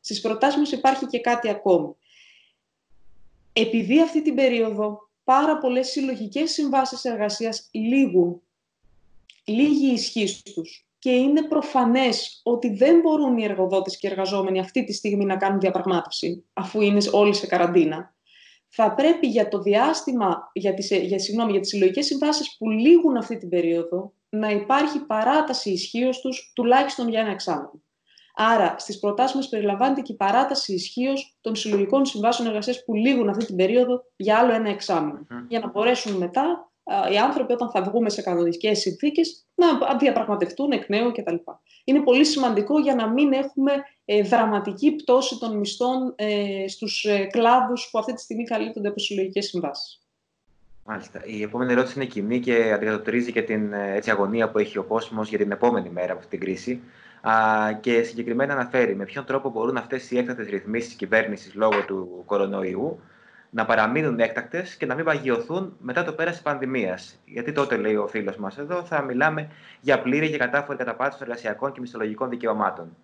Στις προτάσεις μας υπάρχει και κάτι ακόμη. Επειδή αυτή την περίοδο πάρα πολλές συλλογικές συμβάσεις εργασίας λήγουν, λίγη η ισχύς τους και είναι προφανές ότι δεν μπορούν οι εργοδότες και οι εργαζόμενοι αυτή τη στιγμή να κάνουν διαπραγμάτευση, αφού είναι όλοι σε καραντίνα, θα πρέπει για το διάστημα, για τις, για, συγγνώμη, για τις συλλογικές συμβάσεις που λήγουν αυτή την περίοδο, να υπάρχει παράταση ισχύως τους τουλάχιστον για ένα εξάμηνο. Άρα, στις προτάσεις μας περιλαμβάνεται και η παράταση ισχύως των συλλογικών συμβάσεων εργασίας που λήγουν αυτή την περίοδο για άλλο ένα εξάμηνο. Mm. Για να μπορέσουν μετά οι άνθρωποι, όταν θα βγούμε σε κανονικές συνθήκες, να διαπραγματευτούν εκ νέου κτλ. Είναι πολύ σημαντικό για να μην έχουμε ε, δραματική πτώση των μισθών ε, στους ε, κλάδους που αυτή τη στιγμή καλύπτονται από συλλογικές συμβάσεις. Μάλιστα. Η επόμενη ερώτηση είναι κοινή και αντικατοπτρίζει και την έτσι, αγωνία που έχει ο κόσμος για την επόμενη μέρα από αυτή την κρίση. Α, και συγκεκριμένα αναφέρει με ποιον τρόπο μπορούν αυτές οι έκτακτες ρυθμίσεις της κυβέρνησης λόγω του κορονοϊού να παραμείνουν έκτακτες και να μην παγιωθούν μετά το πέρας της πανδημίας. Γιατί τότε, λέει ο φίλος μας εδώ, θα μιλάμε για πλήρη και κατάφορη καταπάτηση των εργασιακών και μισθολογικών δικαιωμάτων.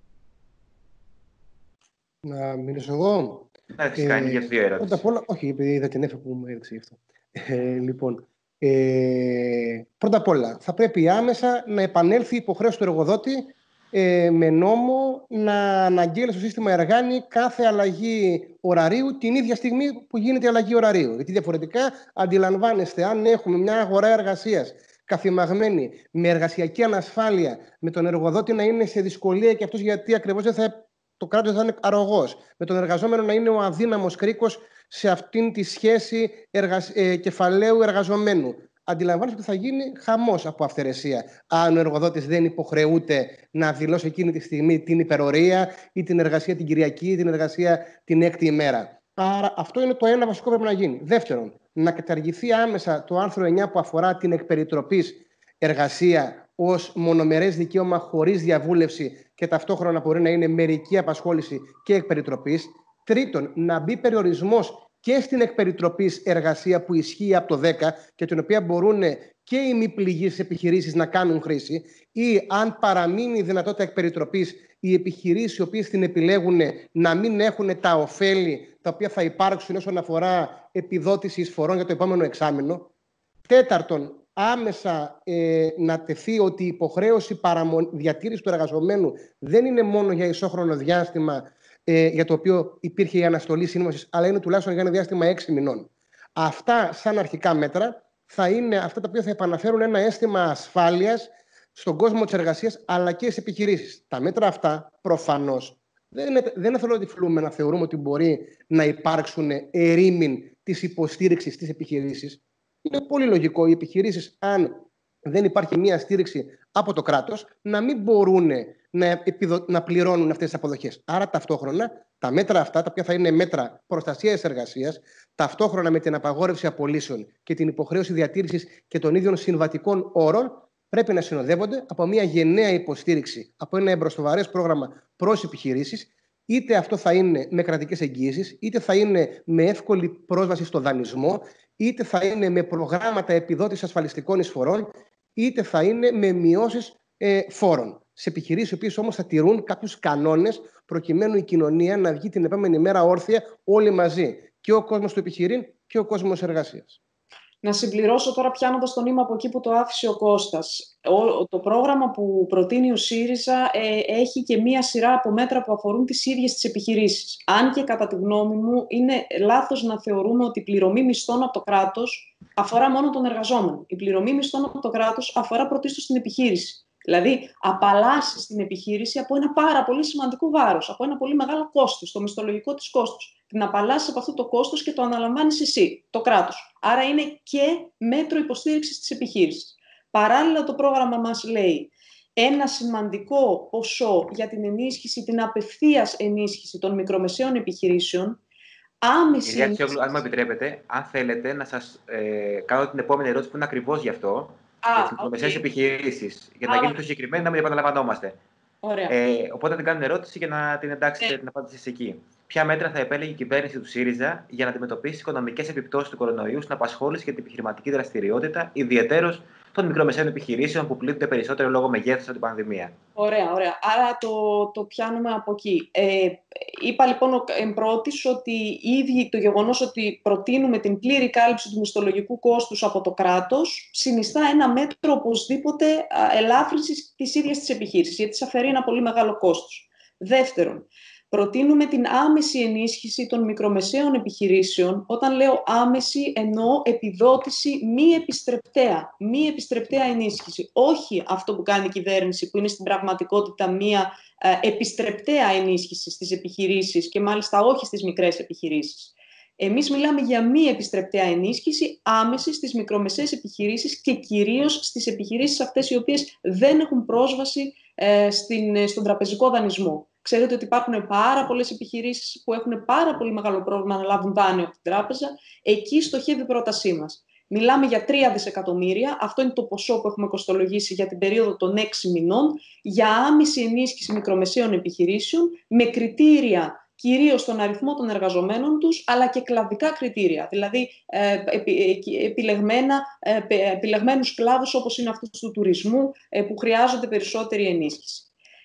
Να μιλήσω εγώ. Ναι, φυσικά, ε, είναι για τις δύο ερώτησεις. Πρώτα απ' όλα, όχι, επειδή είδα την έφα που μου έδειξε γι' αυτό. Ε, λοιπόν, ε, πρώτα απ' όλα, θα πρέπει άμεσα να επανέλθει η υποχρέωση του εργοδότη ε, με νόμο να αναγγέλει στο σύστημα Εργάνη κάθε αλλαγή ωραρίου την ίδια στιγμή που γίνεται η αλλαγή ωραρίου. Γιατί διαφορετικά αντιλαμβάνεστε, αν έχουμε μια αγορά εργασίας καθημαγμένη, με εργασιακή ανασφάλεια, με τον εργοδότη να είναι σε δυσκολία και αυτός γιατί ακριβώς δεν θα, το κράτος θα είναι αρρωγός, με τον εργαζόμενο να είναι ο αδύναμος κρίκος σε αυτήν τη σχέση εργασ... ε, κεφαλαίου εργαζομένου. Αντιλαμβάνεστε ότι θα γίνει χαμός από αυθαιρεσία αν ο εργοδότης δεν υποχρεούται να δηλώσει εκείνη τη στιγμή την υπερορία ή την εργασία την Κυριακή ή την εργασία την έκτη ημέρα. Άρα αυτό είναι το ένα βασικό που πρέπει να γίνει. Δεύτερον, να καταργηθεί άμεσα το άρθρο εννιά που αφορά την εκπεριτροπής εργασία ως μονομερές δικαίωμα χωρίς διαβούλευση και ταυτόχρονα μπορεί να είναι μερική απασχόληση και εκπεριτροπής. Τρίτον, να μπει περιορισμός και στην εκπεριτροπής εργασία που ισχύει από το δέκα και την οποία μπορούν και οι μη πληγείς επιχειρήσεις να κάνουν χρήση, ή αν παραμείνει η δυνατότητα εκπεριτροπής, οι επιχειρήσεις οι οποίες την επιλέγουν να μην έχουν τα ωφέλη τα οποία θα υπάρξουν όσον αφορά επιδότηση εισφορών για το επόμενο εξάμηνο. Τέταρτον, άμεσα ε, να τεθεί ότι η υποχρέωση παραμον... διατήρηση του εργαζομένου δεν είναι μόνο για ισόχρονο διάστημα ε, για το οποίο υπήρχε η αναστολή σύμβασης, αλλά είναι τουλάχιστον για ένα διάστημα έξι μηνών. Αυτά, σαν αρχικά μέτρα, θα είναι αυτά τα οποία θα επαναφέρουν ένα αίσθημα ασφάλειας στον κόσμο της εργασίας, αλλά και στις επιχειρήσεις. Τα μέτρα αυτά, προφανώς, δεν είναι, δεν είναι θελοτυφλούμε να θεωρούμε ότι μπορεί να υπάρξουν ερήμην της υποστήριξης της επιχειρήσης. Είναι πολύ λογικό οι επιχειρήσεις, αν δεν υπάρχει μία στήριξη από το κράτος, να μην μπορούν να, επιδο... να πληρώνουν αυτές τις αποδοχές. Άρα, ταυτόχρονα, τα μέτρα αυτά, τα οποία θα είναι μέτρα προστασίας εργασίας, ταυτόχρονα με την απαγόρευση απολύσεων και την υποχρέωση διατήρησης και των ίδιων συμβατικών όρων, πρέπει να συνοδεύονται από μια γενναία υποστήριξη, από ένα εμπροστοβαρές πρόγραμμα προς επιχειρήσεις, είτε αυτό θα είναι με κρατικές εγγύησεις, είτε θα είναι με εύκολη πρόσβαση στο δανεισμό, είτε θα είναι με προγράμματα επιδότησης ασφαλιστικών εισφορών, είτε θα είναι με μειώσεις ε, φόρων. Σε επιχειρήσεις οι οποίες όμως θα τηρούν κάποιους κανόνες προκειμένου η κοινωνία να βγει την επόμενη μέρα όρθια όλοι μαζί. Και ο κόσμος του επιχειρήν και ο κόσμος εργασίας. Να συμπληρώσω τώρα, πιάνοντας το νήμα από εκεί που το άφησε ο Κώστας. Ο, το πρόγραμμα που προτείνει ο ΣΥΡΙΖΑ ε, έχει και μία σειρά από μέτρα που αφορούν τις ίδιες τις επιχειρήσεις. Αν και κατά τη γνώμη μου είναι λάθος να θεωρούμε ότι η πληρωμή μισθών από το κράτος αφορά μόνο τον εργαζόμενο. Η πληρωμή μισθών από το κράτος αφορά πρωτίστως την επιχείρηση. Δηλαδή, απαλλάσσει την επιχείρηση από ένα πάρα πολύ σημαντικό βάρος, από ένα πολύ μεγάλο κόστος, το μισθολογικό της κόστος. Την απαλλάσσει από αυτό το κόστος και το αναλαμβάνεις εσύ, το κράτος. Άρα είναι και μέτρο υποστήριξης της επιχείρησης. Παράλληλα, το πρόγραμμα μας λέει ένα σημαντικό ποσό για την ενίσχυση, την απευθείας ενίσχυση των μικρομεσαίων επιχειρήσεων. Άμεση. Κυρία Αξιόγλου, αν μου επιτρέπετε, αν θέλετε να σας ε, κάνω την επόμενη ερώτηση που είναι ακριβώς γι' αυτό. Α, για τις μικρομεσαίες okay. επιχειρήσεις. Για να Α, γίνει πιο συγκεκριμένα, να μην επαναλαμβανόμαστε. Ωραία. Ε, οπότε να την κάνω ερώτηση για να την εντάξετε ναι. την απάντηση εκεί. ποια μέτρα θα επέλεγε η κυβέρνηση του ΣΥΡΙΖΑ για να αντιμετωπίσει τις οικονομικές επιπτώσεις του κορονοϊού στην απασχόληση και την επιχειρηματική δραστηριότητα, ιδιαιτέρως των μικρομεσαίων επιχειρήσεων που πλήττονται περισσότερο λόγω μεγέθους από την πανδημία. Ωραία, ωραία. Άρα το, το πιάνουμε από εκεί. Ε, είπα λοιπόν εμπρότης ότι ήδη το γεγονός ότι προτείνουμε την πλήρη κάλυψη του μισθολογικού κόστους από το κράτος συνιστά ένα μέτρο οπωσδήποτε ελάφρυνσης της ίδιας της επιχείρησης, γιατί της αφαιρεί ένα πολύ μεγάλο κόστος. Δεύτερον, προτείνουμε την άμεση ενίσχυση των μικρομεσαίων επιχειρήσεων. Όταν λέω άμεση, εννοώ επιδότηση μη επιστρεπτέα. Μη επιστρεπτέα ενίσχυση. Όχι αυτό που κάνει η κυβέρνηση, που είναι στην πραγματικότητα μία ε, επιστρεπτέα ενίσχυση στις επιχειρήσεις και μάλιστα όχι στις μικρές επιχειρήσεις. Εμείς μιλάμε για μη επιστρεπτέα ενίσχυση άμεση στις μικρομεσαίες επιχειρήσεις και κυρίως στις επιχειρήσεις αυτές οι οποίες δεν έχουν πρόσβαση ε, στην, στον τραπεζικό δανεισμό. Ξέρετε ότι υπάρχουν πάρα πολλές επιχειρήσεις που έχουν πάρα πολύ μεγάλο πρόβλημα να λάβουν δάνειο από την τράπεζα. Εκεί στοχεύει η πρότασή μας. Μιλάμε για τρία δισεκατομμύρια. Αυτό είναι το ποσό που έχουμε κοστολογήσει για την περίοδο των έξι μηνών για άμεση ενίσχυση μικρομεσαίων επιχειρήσεων με κριτήρια κυρίως στον αριθμό των εργαζομένων τους, αλλά και κλαδικά κριτήρια, δηλαδή ε, επι, επιλεγμένα, ε, επιλεγμένους κλάδους όπως είναι αυτούς του τουρισμού ε, που χρειάζονται περισσότερη ενίσχυση.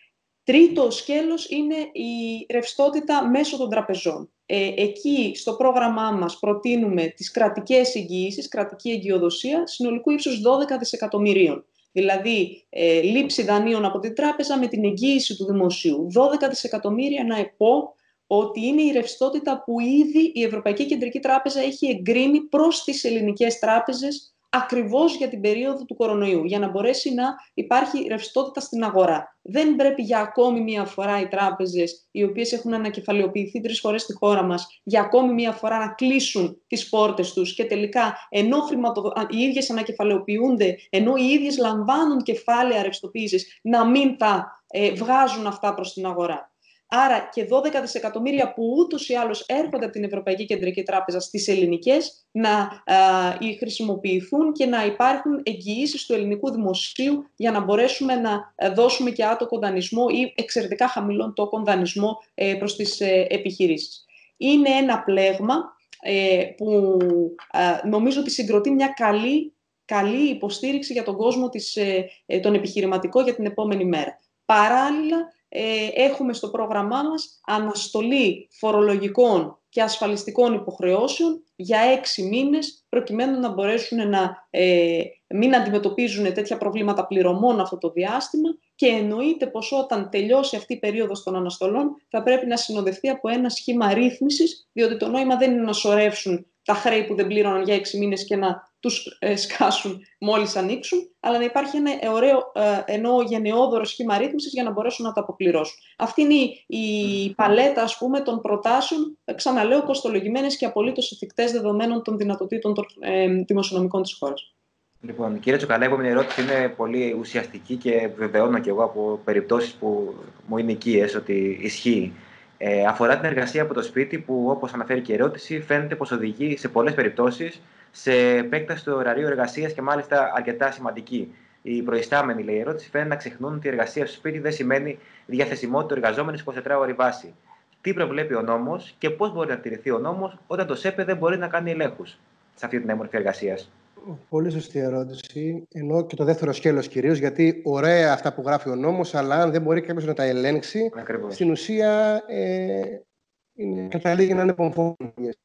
Τρίτο σκέλος είναι η ρευστότητα μέσω των τραπεζών. Ε, εκεί στο πρόγραμμά μας προτείνουμε τις κρατικές εγγυήσεις, κρατική εγκυοδοσία, συνολικού ύψους δώδεκα δισεκατομμυρίων. Δηλαδή, ε, λήψη δανείων από την τράπεζα με την εγγύηση του δημοσίου. δώδεκα δισεκατομμύρια να πω ότι είναι η ρευστότητα που ήδη η Ευρωπαϊκή Κεντρική Τράπεζα έχει εγκρίνει προς τις ελληνικές τράπεζες ακριβώς για την περίοδο του κορονοϊού, για να μπορέσει να υπάρχει ρευστότητα στην αγορά. Δεν πρέπει για ακόμη μία φορά οι τράπεζες, οι οποίες έχουν ανακεφαλαιοποιηθεί τρεις φορές στη χώρα μας, για ακόμη μία φορά να κλείσουν τις πόρτες τους και τελικά ενώ χρηματοδο... οι ίδιες ανακεφαλαιοποιούνται, ενώ οι ίδιες λαμβάνουν κεφάλαια ρευστοποίησης, να μην τα ε, βγάζουν αυτά προς την αγορά. Άρα και δώδεκα δισεκατομμύρια που ούτως ή άλλως έρχονται από την Ευρωπαϊκή Κεντρική Τράπεζα στις ελληνικές να α, χρησιμοποιηθούν και να υπάρχουν εγγυήσεις του ελληνικού δημοσίου για να μπορέσουμε να δώσουμε και άτοκο δανεισμό ή εξαιρετικά χαμηλών τόκων δανεισμό ε, προς τις ε, επιχειρήσεις. Είναι ένα πλέγμα ε, που ε, νομίζω ότι συγκροτεί μια καλή, καλή υποστήριξη για τον κόσμο της, ε, ε, τον επιχειρηματικό για την επόμενη μέρα. Παράλληλα, έχουμε στο πρόγραμμά μας αναστολή φορολογικών και ασφαλιστικών υποχρεώσεων για έξι μήνες, προκειμένου να μπορέσουν να ε, μην αντιμετωπίζουν τέτοια προβλήματα πληρωμών αυτό το διάστημα και εννοείται πως όταν τελειώσει αυτή η περίοδος των αναστολών θα πρέπει να συνοδευτεί από ένα σχήμα ρύθμισης, διότι το νόημα δεν είναι να σωρεύσουν τα χρέη που δεν πλήρωναν για έξι μήνες και να τους ε, σκάσουν μόλις ανοίξουν, αλλά να υπάρχει ένα ωραίο, ε, ενώ γενναιόδωρο σχήμα ρύθμισης για να μπορέσουν να τα αποπληρώσουν. Αυτή είναι η, η παλέτα, ας πούμε, των προτάσεων, ξαναλέω, κοστολογημένες και απολύτως εφικτές δεδομένων των δυνατοτήτων των ε, δημοσιονομικών της χώρας. Λοιπόν, κύριε Τσουκαλά, η επόμενη ερώτηση είναι πολύ ουσιαστική και βεβαιώνω και εγώ από περιπτώσεις που μου είναι οικίες ότι ισχύει. Ε, αφορά την εργασία από το σπίτι που, όπως αναφέρει και η ερώτηση, φαίνεται πως οδηγεί σε πολλές περιπτώσεις σε επέκταση του ωραρίου εργασίας και μάλιστα αρκετά σημαντική. Οι προϊστάμενοι, λέει η ερώτηση, φαίνεται να ξεχνούν ότι η εργασία στο σπίτι δεν σημαίνει διαθεσιμότητα του εργαζόμενου σε εικοσιτετράωρη βάση. Τι προβλέπει ο νόμος και πώς μπορεί να τηρηθεί ο νόμος όταν το ΣΕΠΕ δεν μπορεί να κάνει ελέγχους σε αυτή την έμορφη εργασίας? Πολύ σωστή ερώτηση. Ενώ και το δεύτερο σκέλος κυρίως, γιατί ωραία αυτά που γράφει ο νόμος, αλλά αν δεν μπορεί κάποιος να τα ελέγξει, ακριβώς, στην ουσία ε, είναι, καταλήγει να είναι πομφώνιες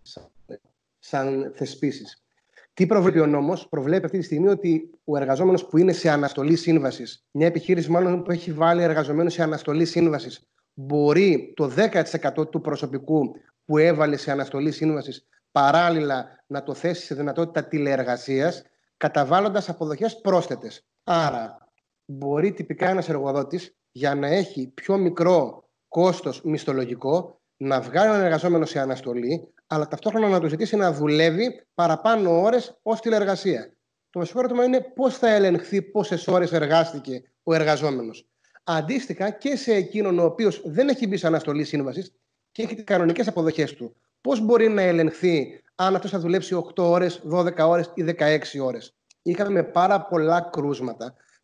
σαν θεσπίσεις. Τι προβλέπει ο νόμος? Προβλέπει αυτή τη στιγμή ότι ο εργαζόμενος που είναι σε αναστολή σύμβασης, μια επιχείρηση μάλλον που έχει βάλει εργαζομένους σε αναστολή σύμβασης, μπορεί το δέκα τοις εκατό του προσωπικού που έβαλε σε αναστολή σύμβασης παράλληλα να το θέσει σε δυνατότητα τηλεεργασίας, καταβάλλοντας αποδοχές πρόσθετες. Άρα, μπορεί τυπικά ένας εργοδότης, για να έχει πιο μικρό κόστος μισθολογικό, να βγάλει έναν εργαζόμενο σε αναστολή, αλλά ταυτόχρονα να του ζητήσει να δουλεύει παραπάνω ώρες ως τηλεεργασία. Το βασικό ερώτημα είναι πώς θα ελεγχθεί πόσες ώρες εργάστηκε ο εργαζόμενος. Αντίστοιχα, και σε εκείνον ο οποίος δεν έχει μπει σε αναστολή σύμβασης και έχει τις κανονικές αποδοχές του, πώς μπορεί να ελεγχθεί αν αυτός θα δουλέψει οκτώ ώρες, δώδεκα ώρες ή δεκαέξι ώρες? Είχαμε πάρα πολλά κρούσματα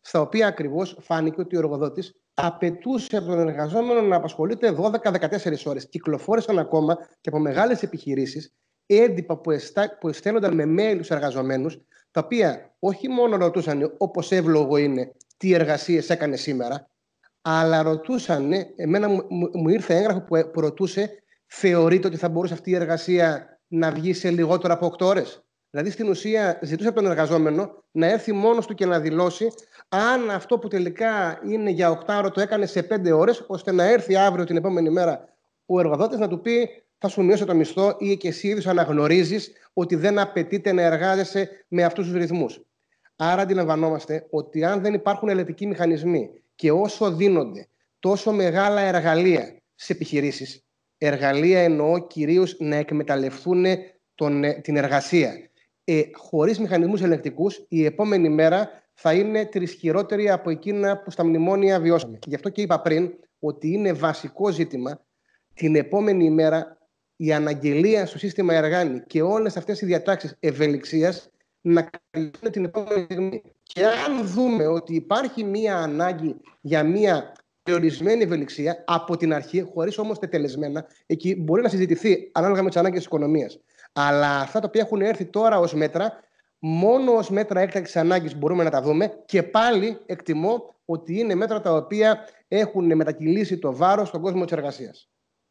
στα οποία ακριβώς φάνηκε ότι ο εργοδότης απαιτούσε από τον εργαζόμενο να απασχολείται δώδεκα με δεκατέσσερις ώρες. Κυκλοφόρησαν ακόμα και από μεγάλες επιχειρήσεις έντυπα που, εστά, που εστέλνονταν με mail στους εργαζομένους, τα οποία όχι μόνο ρωτούσαν, όπως εύλογο είναι, τι εργασίες έκανε σήμερα, αλλά ρωτούσαν, εμένα μου, μου, μου ήρθε έγγραφο που, που ρωτούσε, θεωρείτε ότι θα μπορούσε αυτή η εργασία να βγει σε λιγότερο από οκτώ ώρες. Δηλαδή, στην ουσία, ζητούσε από τον εργαζόμενο να έρθει μόνος του και να δηλώσει αν αυτό που τελικά είναι για οκτώ ώρες το έκανε σε πέντε ώρες, ώστε να έρθει αύριο την επόμενη μέρα ο εργοδότης να του πει θα σου μειώσω το μισθό, ή και εσύ ίδιος αναγνωρίζεις ότι δεν απαιτείται να εργάζεσαι με αυτούς τους ρυθμούς. Άρα αντιλαμβανόμαστε ότι αν δεν υπάρχουν ελεγκτικοί μηχανισμοί και όσο δίνονται τόσο μεγάλα εργαλεία σε επιχειρήσεις, εργαλεία εννοώ κυρίως να εκμεταλλευτούν τον, την εργασία, ε, χωρίς μηχανισμούς ελεγκτικούς, η επόμενη μέρα θα είναι τρισχυρότερη από εκείνα που στα μνημόνια βιώσαμε. Γι' αυτό και είπα πριν ότι είναι βασικό ζήτημα την επόμενη ημέρα η αναγγελία στο σύστημα Εργάνη και όλες αυτές οι διατάξεις ευελιξίας να καλύπτουν την επόμενη στιγμή. Και αν δούμε ότι υπάρχει μία ανάγκη για μία περιορισμένη ευελιξία από την αρχή, χωρίς όμως τετελεσμένα, εκεί μπορεί να συζητηθεί ανάλογα με τις ανάγκες της οικονομίας. Αλλά αυτά τα οποία έχουν έρθει τώρα ως μέτρα, μόνο ως μέτρα έκτακτης ανάγκης μπορούμε να τα δούμε, και πάλι εκτιμώ ότι είναι μέτρα τα οποία έχουν μετακυλήσει το βάρος στον κόσμο της εργασίας.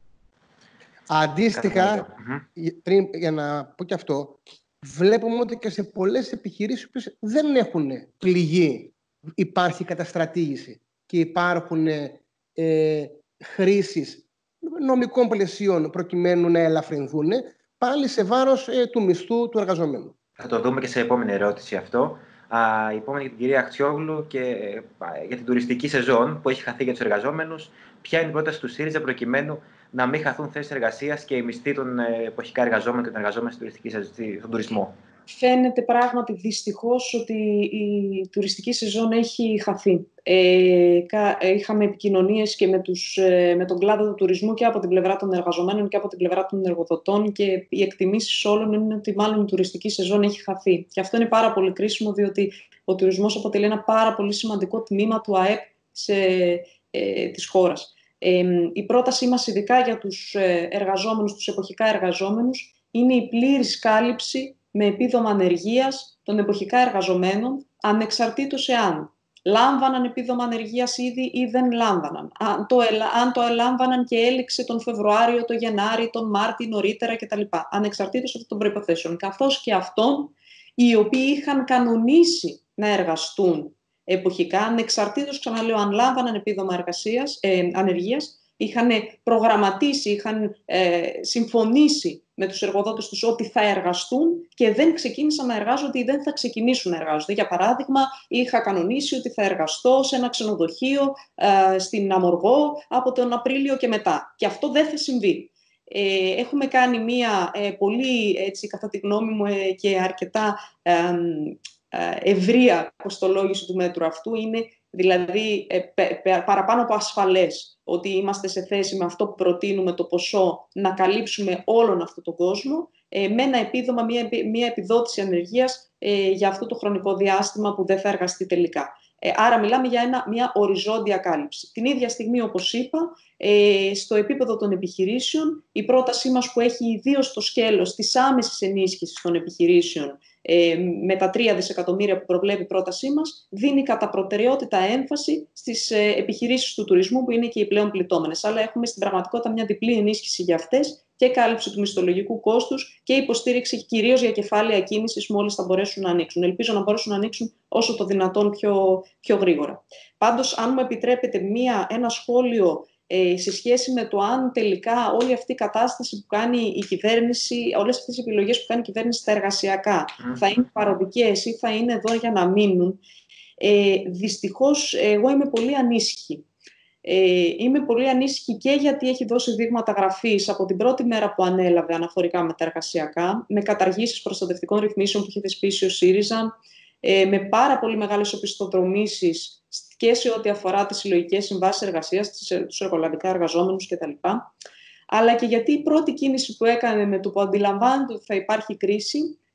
Αντίστοιχα, πριν, για να πω και αυτό, βλέπουμε ότι και σε πολλές επιχειρήσεις που δεν έχουν πληγεί υπάρχει καταστρατήγηση και υπάρχουν ε, χρήσεις νομικών πλαισίων προκειμένου να ελαφρυνθούν, πάλι σε βάρος ε, του μισθού του εργαζομένου. Θα το δούμε και σε επόμενη ερώτηση αυτό. Α, η επόμενη για την κυρία Αχτσιόγλου και α, για την τουριστική σεζόν που έχει χαθεί για τους εργαζόμενους. Ποια είναι η πρόταση του ΣΥΡΙΖΑ προκειμένου να μην χαθούν θέσεις εργασίας και οι μισθοί των εποχικά εργαζόμενων και των εργαζόμενων στην τουριστική σεζόν, στον τουρισμό? Φαίνεται πράγματι δυστυχώς ότι η τουριστική σεζόν έχει χαθεί. Ε, είχαμε επικοινωνίες και με, τους, με τον κλάδο του τουρισμού και από την πλευρά των εργαζομένων και από την πλευρά των εργοδοτών, και οι εκτιμήσεις όλων είναι ότι μάλλον η τουριστική σεζόν έχει χαθεί. Και αυτό είναι πάρα πολύ κρίσιμο, διότι ο τουρισμός αποτελεί ένα πάρα πολύ σημαντικό τμήμα του ΑΕΠ σε, ε, της χώρας. Ε, η πρότασή μας ειδικά για τους εργαζόμενους, τους εποχικά εργαζόμενους, είναι η πλήρης κάλυψη με επίδομα ανεργίας των εποχικά εργαζομένων, ανεξαρτήτως εάν λάμβαναν επίδομα ανεργίας ήδη ή δεν λάμβαναν. Αν το, αν το ελάμβαναν και έληξε τον Φεβρουάριο, τον Γενάρη, τον Μάρτιο, νωρίτερα κτλ. Ανεξαρτήτως αυτών των προϋποθέσεων. Καθώς και αυτών οι οποίοι είχαν κανονίσει να εργαστούν εποχικά, ανεξαρτήτως, ξαναλέω, αν λάμβαναν επίδομα εργασίας, ε, ανεργίας, είχαν προγραμματίσει, είχαν ε, συμφωνήσει με τους εργοδότες τους ότι θα εργαστούν και δεν ξεκίνησαν να εργάζονται ή δεν θα ξεκινήσουν να εργάζονται. Για παράδειγμα, είχα κανονίσει ότι θα εργαστώ σε ένα ξενοδοχείο ε, στην Αμοργό από τον Απρίλιο και μετά. Και αυτό δεν θα συμβεί. Ε, έχουμε κάνει μία ε, πολύ, έτσι, κατά τη γνώμη μου, ε, και αρκετά ε, ε, ευρεία κοστολόγηση του μέτρου αυτού. Είναι δηλαδή ε, πε, πε, παραπάνω από ασφαλές ότι είμαστε σε θέση με αυτό που προτείνουμε το ποσό να καλύψουμε όλον αυτόν τον κόσμο ε, με ένα επίδομα, μια, μια επιδότηση ανεργίας ε, για αυτό το χρονικό διάστημα που δεν θα εργαστεί τελικά. Ε, άρα μιλάμε για ένα, μια οριζόντια κάλυψη. Την ίδια στιγμή, όπως είπα, ε, στο επίπεδο των επιχειρήσεων, η πρότασή μας που έχει ιδίως το σκέλος της άμεσης ενίσχυσης των επιχειρήσεων ε, με τα τρία δισεκατομμύρια που προβλέπει η πρότασή μας, δίνει κατά προτεραιότητα έμφαση στις ε, επιχειρήσεις του τουρισμού που είναι και οι πλέον πληττόμενες. Αλλά έχουμε στην πραγματικότητα μια διπλή ενίσχυση για αυτές, και κάλυψη του μισθολογικού κόστους και υποστήριξη κυρίως για κεφάλαια κίνησης μόλις θα μπορέσουν να ανοίξουν. Ελπίζω να μπορέσουν να ανοίξουν όσο το δυνατόν πιο, πιο γρήγορα. Πάντως, αν μου επιτρέπετε μία, ένα σχόλιο ε, σε σχέση με το αν τελικά όλη αυτή η κατάσταση που κάνει η κυβέρνηση, όλες αυτές οι επιλογές που κάνει η κυβέρνηση στα εργασιακά, mm. θα είναι παροδικές ή θα είναι εδώ για να μείνουν, ε, δυστυχώς εγώ είμαι πολύ ανήσυχη. Ε, είμαι πολύ ανήσυχη και γιατί έχει δώσει δείγματα γραφής από την πρώτη μέρα που ανέλαβε αναφορικά με τα εργασιακά, με καταργήσεις προστατευτικών ρυθμίσεων που είχε θεσπίσει ο ΣΥΡΙΖΑ, ε, με πάρα πολύ μεγάλες οπισθοδρομήσεις και σε ό,τι αφορά τις συλλογικές συμβάσεις εργασίας, τους εργολαβικά εργαζόμενους κτλ. Αλλά και γιατί η πρώτη κίνηση που έκανε με το που αντιλαμβάνεται ότι θα υπάρχει κρίση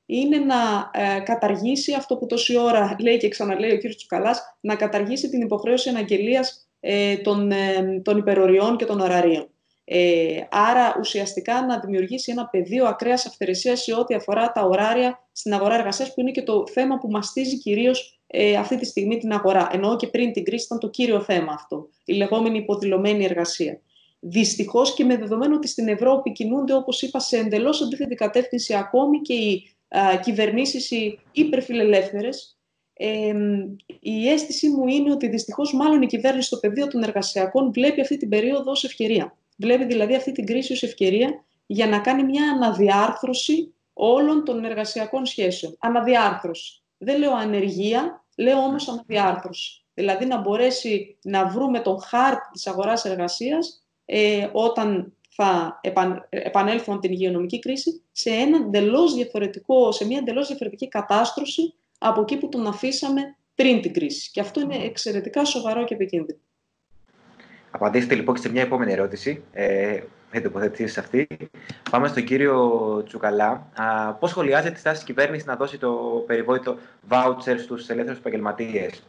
είναι να ε, καταργήσει αυτό που τόση ώρα λέει και ξαναλέει ο κύριος Τσουκαλάς, να καταργήσει την υποχρέωση αναγγελίας ε, των, ε, των υπεροριών και των ωραρίων. Ε, άρα ουσιαστικά να δημιουργήσει ένα πεδίο ακραίας αυθαιρεσίας σε ό,τι αφορά τα ωράρια στην αγορά εργασίας, που είναι και το θέμα που μαστίζει κυρίως ε, αυτή τη στιγμή την αγορά. Εννοώ και πριν την κρίση ήταν το κύριο θέμα αυτό, η λεγόμενη υποδηλωμένη εργασία. Δυστυχώς, και με δεδομένο ότι στην Ευρώπη κινούνται, όπως είπα, σε εντελώς αντίθετη κατεύθυνση ακόμη και οι α, κυβερνήσεις οι υπερφιλελεύθερες, ε, η αίσθησή μου είναι ότι δυστυχώς μάλλον η κυβέρνηση στο πεδίο των εργασιακών βλέπει αυτή την περίοδο ως ευκαιρία. Βλέπει δηλαδή αυτή την κρίση ως ευκαιρία για να κάνει μια αναδιάρθρωση όλων των εργασιακών σχέσεων. Αναδιάρθρωση. Δεν λέω ανεργία, λέω όμως αναδιάρθρωση. Δηλαδή να μπορέσει να βρούμε τον χάρτη της αγοράς εργασίας ε, όταν θα επαν, επανέλθουν από την υγειονομική κρίση σε, ένα εντελώς διαφορετικό, σε μια εντελώς διαφορετική κατάστρωση από εκεί που τον αφήσαμε πριν την κρίση. Και αυτό είναι εξαιρετικά σοβαρό και επικίνδυνο. Απαντήστε λοιπόν και σε μια επόμενη ερώτηση, ε, με τοποθετήσεις αυτή. Πάμε στον κύριο Τσουκαλά. Α, πώς σχολιάζεται τη στάση της κυβέρνησης να δώσει το περιβόητο voucher στους ελεύθερους επαγγελματίες?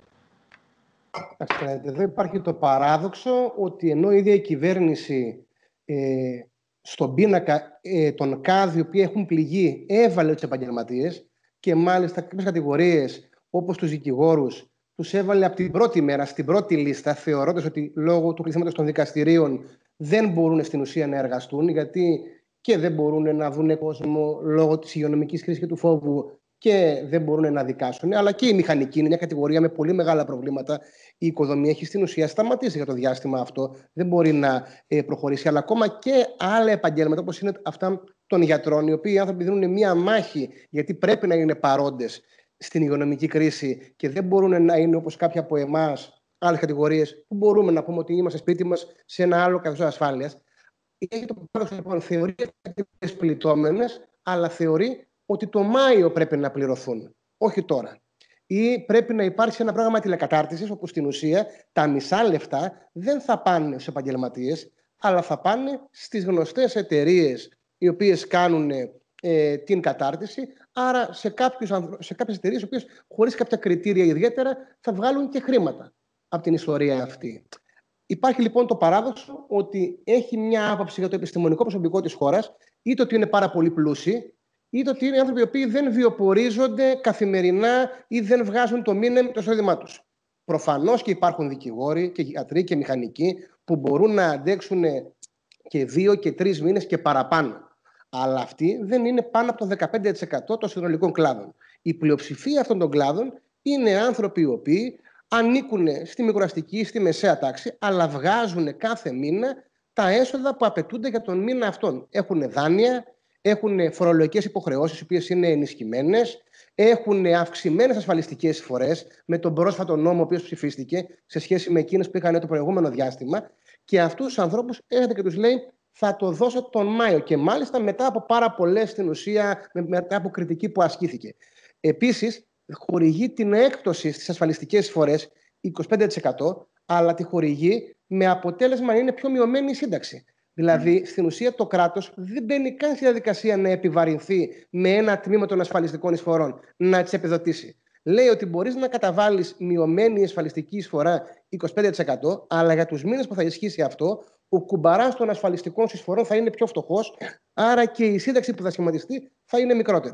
Εδώ υπάρχει το παράδοξο ότι ενώ η ίδια η κυβέρνηση ε, στον πίνακα ε, των ΚΑΔ, οι οποίοι έχουν πληγεί, έβαλε τους επαγγελματίες και μάλιστα κάποιες κατηγορίες όπως τους δικηγόρους τους έβαλε από την πρώτη μέρα στην πρώτη λίστα, θεωρώντας ότι λόγω του κλεισίματος των δικαστηρίων δεν μπορούν στην ουσία να εργαστούν, γιατί και δεν μπορούν να δουν κόσμο λόγω της υγειονομικής κρίσης και του φόβου και δεν μπορούν να δικάσουν. Αλλά και η μηχανική είναι μια κατηγορία με πολύ μεγάλα προβλήματα. Η οικοδομή έχει στην ουσία σταματήσει για το διάστημα αυτό. Δεν μπορεί να ε, προχωρήσει. Αλλά ακόμα και άλλα επαγγέλματα, όπως είναι αυτά των γιατρών, οι οποίοι οι άνθρωποι δίνουν μια μάχη, γιατί πρέπει να είναι παρόντες στην υγειονομική κρίση και δεν μπορούν να είναι όπως κάποιοι από εμάς, άλλες κατηγορίες, που μπορούμε να πούμε ότι είμαστε σπίτι μας σε ένα άλλο καθεστώς ασφάλειας. Έχει το παράδοξο, λοιπόν, θεωρεί τις πληττόμενες, αλλά θεωρεί ότι το Μάιο πρέπει να πληρωθούν, όχι τώρα. Ή πρέπει να υπάρξει ένα πρόγραμμα τηλεκατάρτισης, όπου στην ουσία τα μισά λεφτά δεν θα πάνε στους επαγγελματίες, αλλά θα πάνε στις γνωστές εταιρείες οι οποίες κάνουν ε, την κατάρτιση. Άρα σε, κάποιους, σε κάποιες εταιρείες, οι οποίες χωρίς κάποια κριτήρια ιδιαίτερα θα βγάλουν και χρήματα από την ιστορία αυτή. Υπάρχει λοιπόν το παράδοξο ότι έχει μια άποψη για το επιστημονικό προσωπικό της χώρας, είτε ότι είναι πάρα πολύ πλούσιοι, είτε ότι είναι άνθρωποι οι οποίοι δεν βιοπορίζονται καθημερινά ή δεν βγάζουν το μήνα με το εισόδημά τους. Προφανώς και υπάρχουν δικηγόροι και γιατροί και μηχανικοί που μπορούν να αντέξουν και δύο και τρεις μήνες και παραπάνω. Αλλά αυτοί δεν είναι πάνω από το δεκαπέντε τοις εκατό των συνολικών κλάδων. Η πλειοψηφία αυτών των κλάδων είναι άνθρωποι οι οποίοι ανήκουν στη μικροαστική ή στη μεσαία τάξη, αλλά βγάζουν κάθε μήνα τα έσοδα που απαιτούνται για τον μήνα αυτόν. Έχουν δάνεια, έχουν φορολογικές υποχρεώσεις, οι οποίες είναι ενισχυμένες, έχουν αυξημένες ασφαλιστικές εισφορές με τον πρόσφατο νόμο ο οποίος ψηφίστηκε σε σχέση με εκείνες που είχαν το προηγούμενο διάστημα. Και αυτούς τους ανθρώπους έρχεται και τους λέει: θα το δώσω τον Μάιο. Και μάλιστα μετά από πάρα πολλές στην ουσία, μετά από κριτική που ασκήθηκε. Επίσης, χορηγεί την έκπτωση στις ασφαλιστικές εισφορές είκοσι πέντε τοις εκατό, αλλά τη χορηγεί με αποτέλεσμα να είναι πιο μειωμένη η σύνταξη. Δηλαδή, στην ουσία, το κράτος δεν μπαίνει καν στη διαδικασία να επιβαρυνθεί με ένα τμήμα των ασφαλιστικών εισφορών, να τις επιδοτήσει. Λέει ότι μπορείς να καταβάλεις μειωμένη ασφαλιστική εισφορά είκοσι πέντε τοις εκατό, αλλά για τους μήνες που θα ισχύσει αυτό, ο κουμπαράς των ασφαλιστικών εισφορών θα είναι πιο φτωχός, άρα και η σύνταξη που θα σχηματιστεί θα είναι μικρότερη.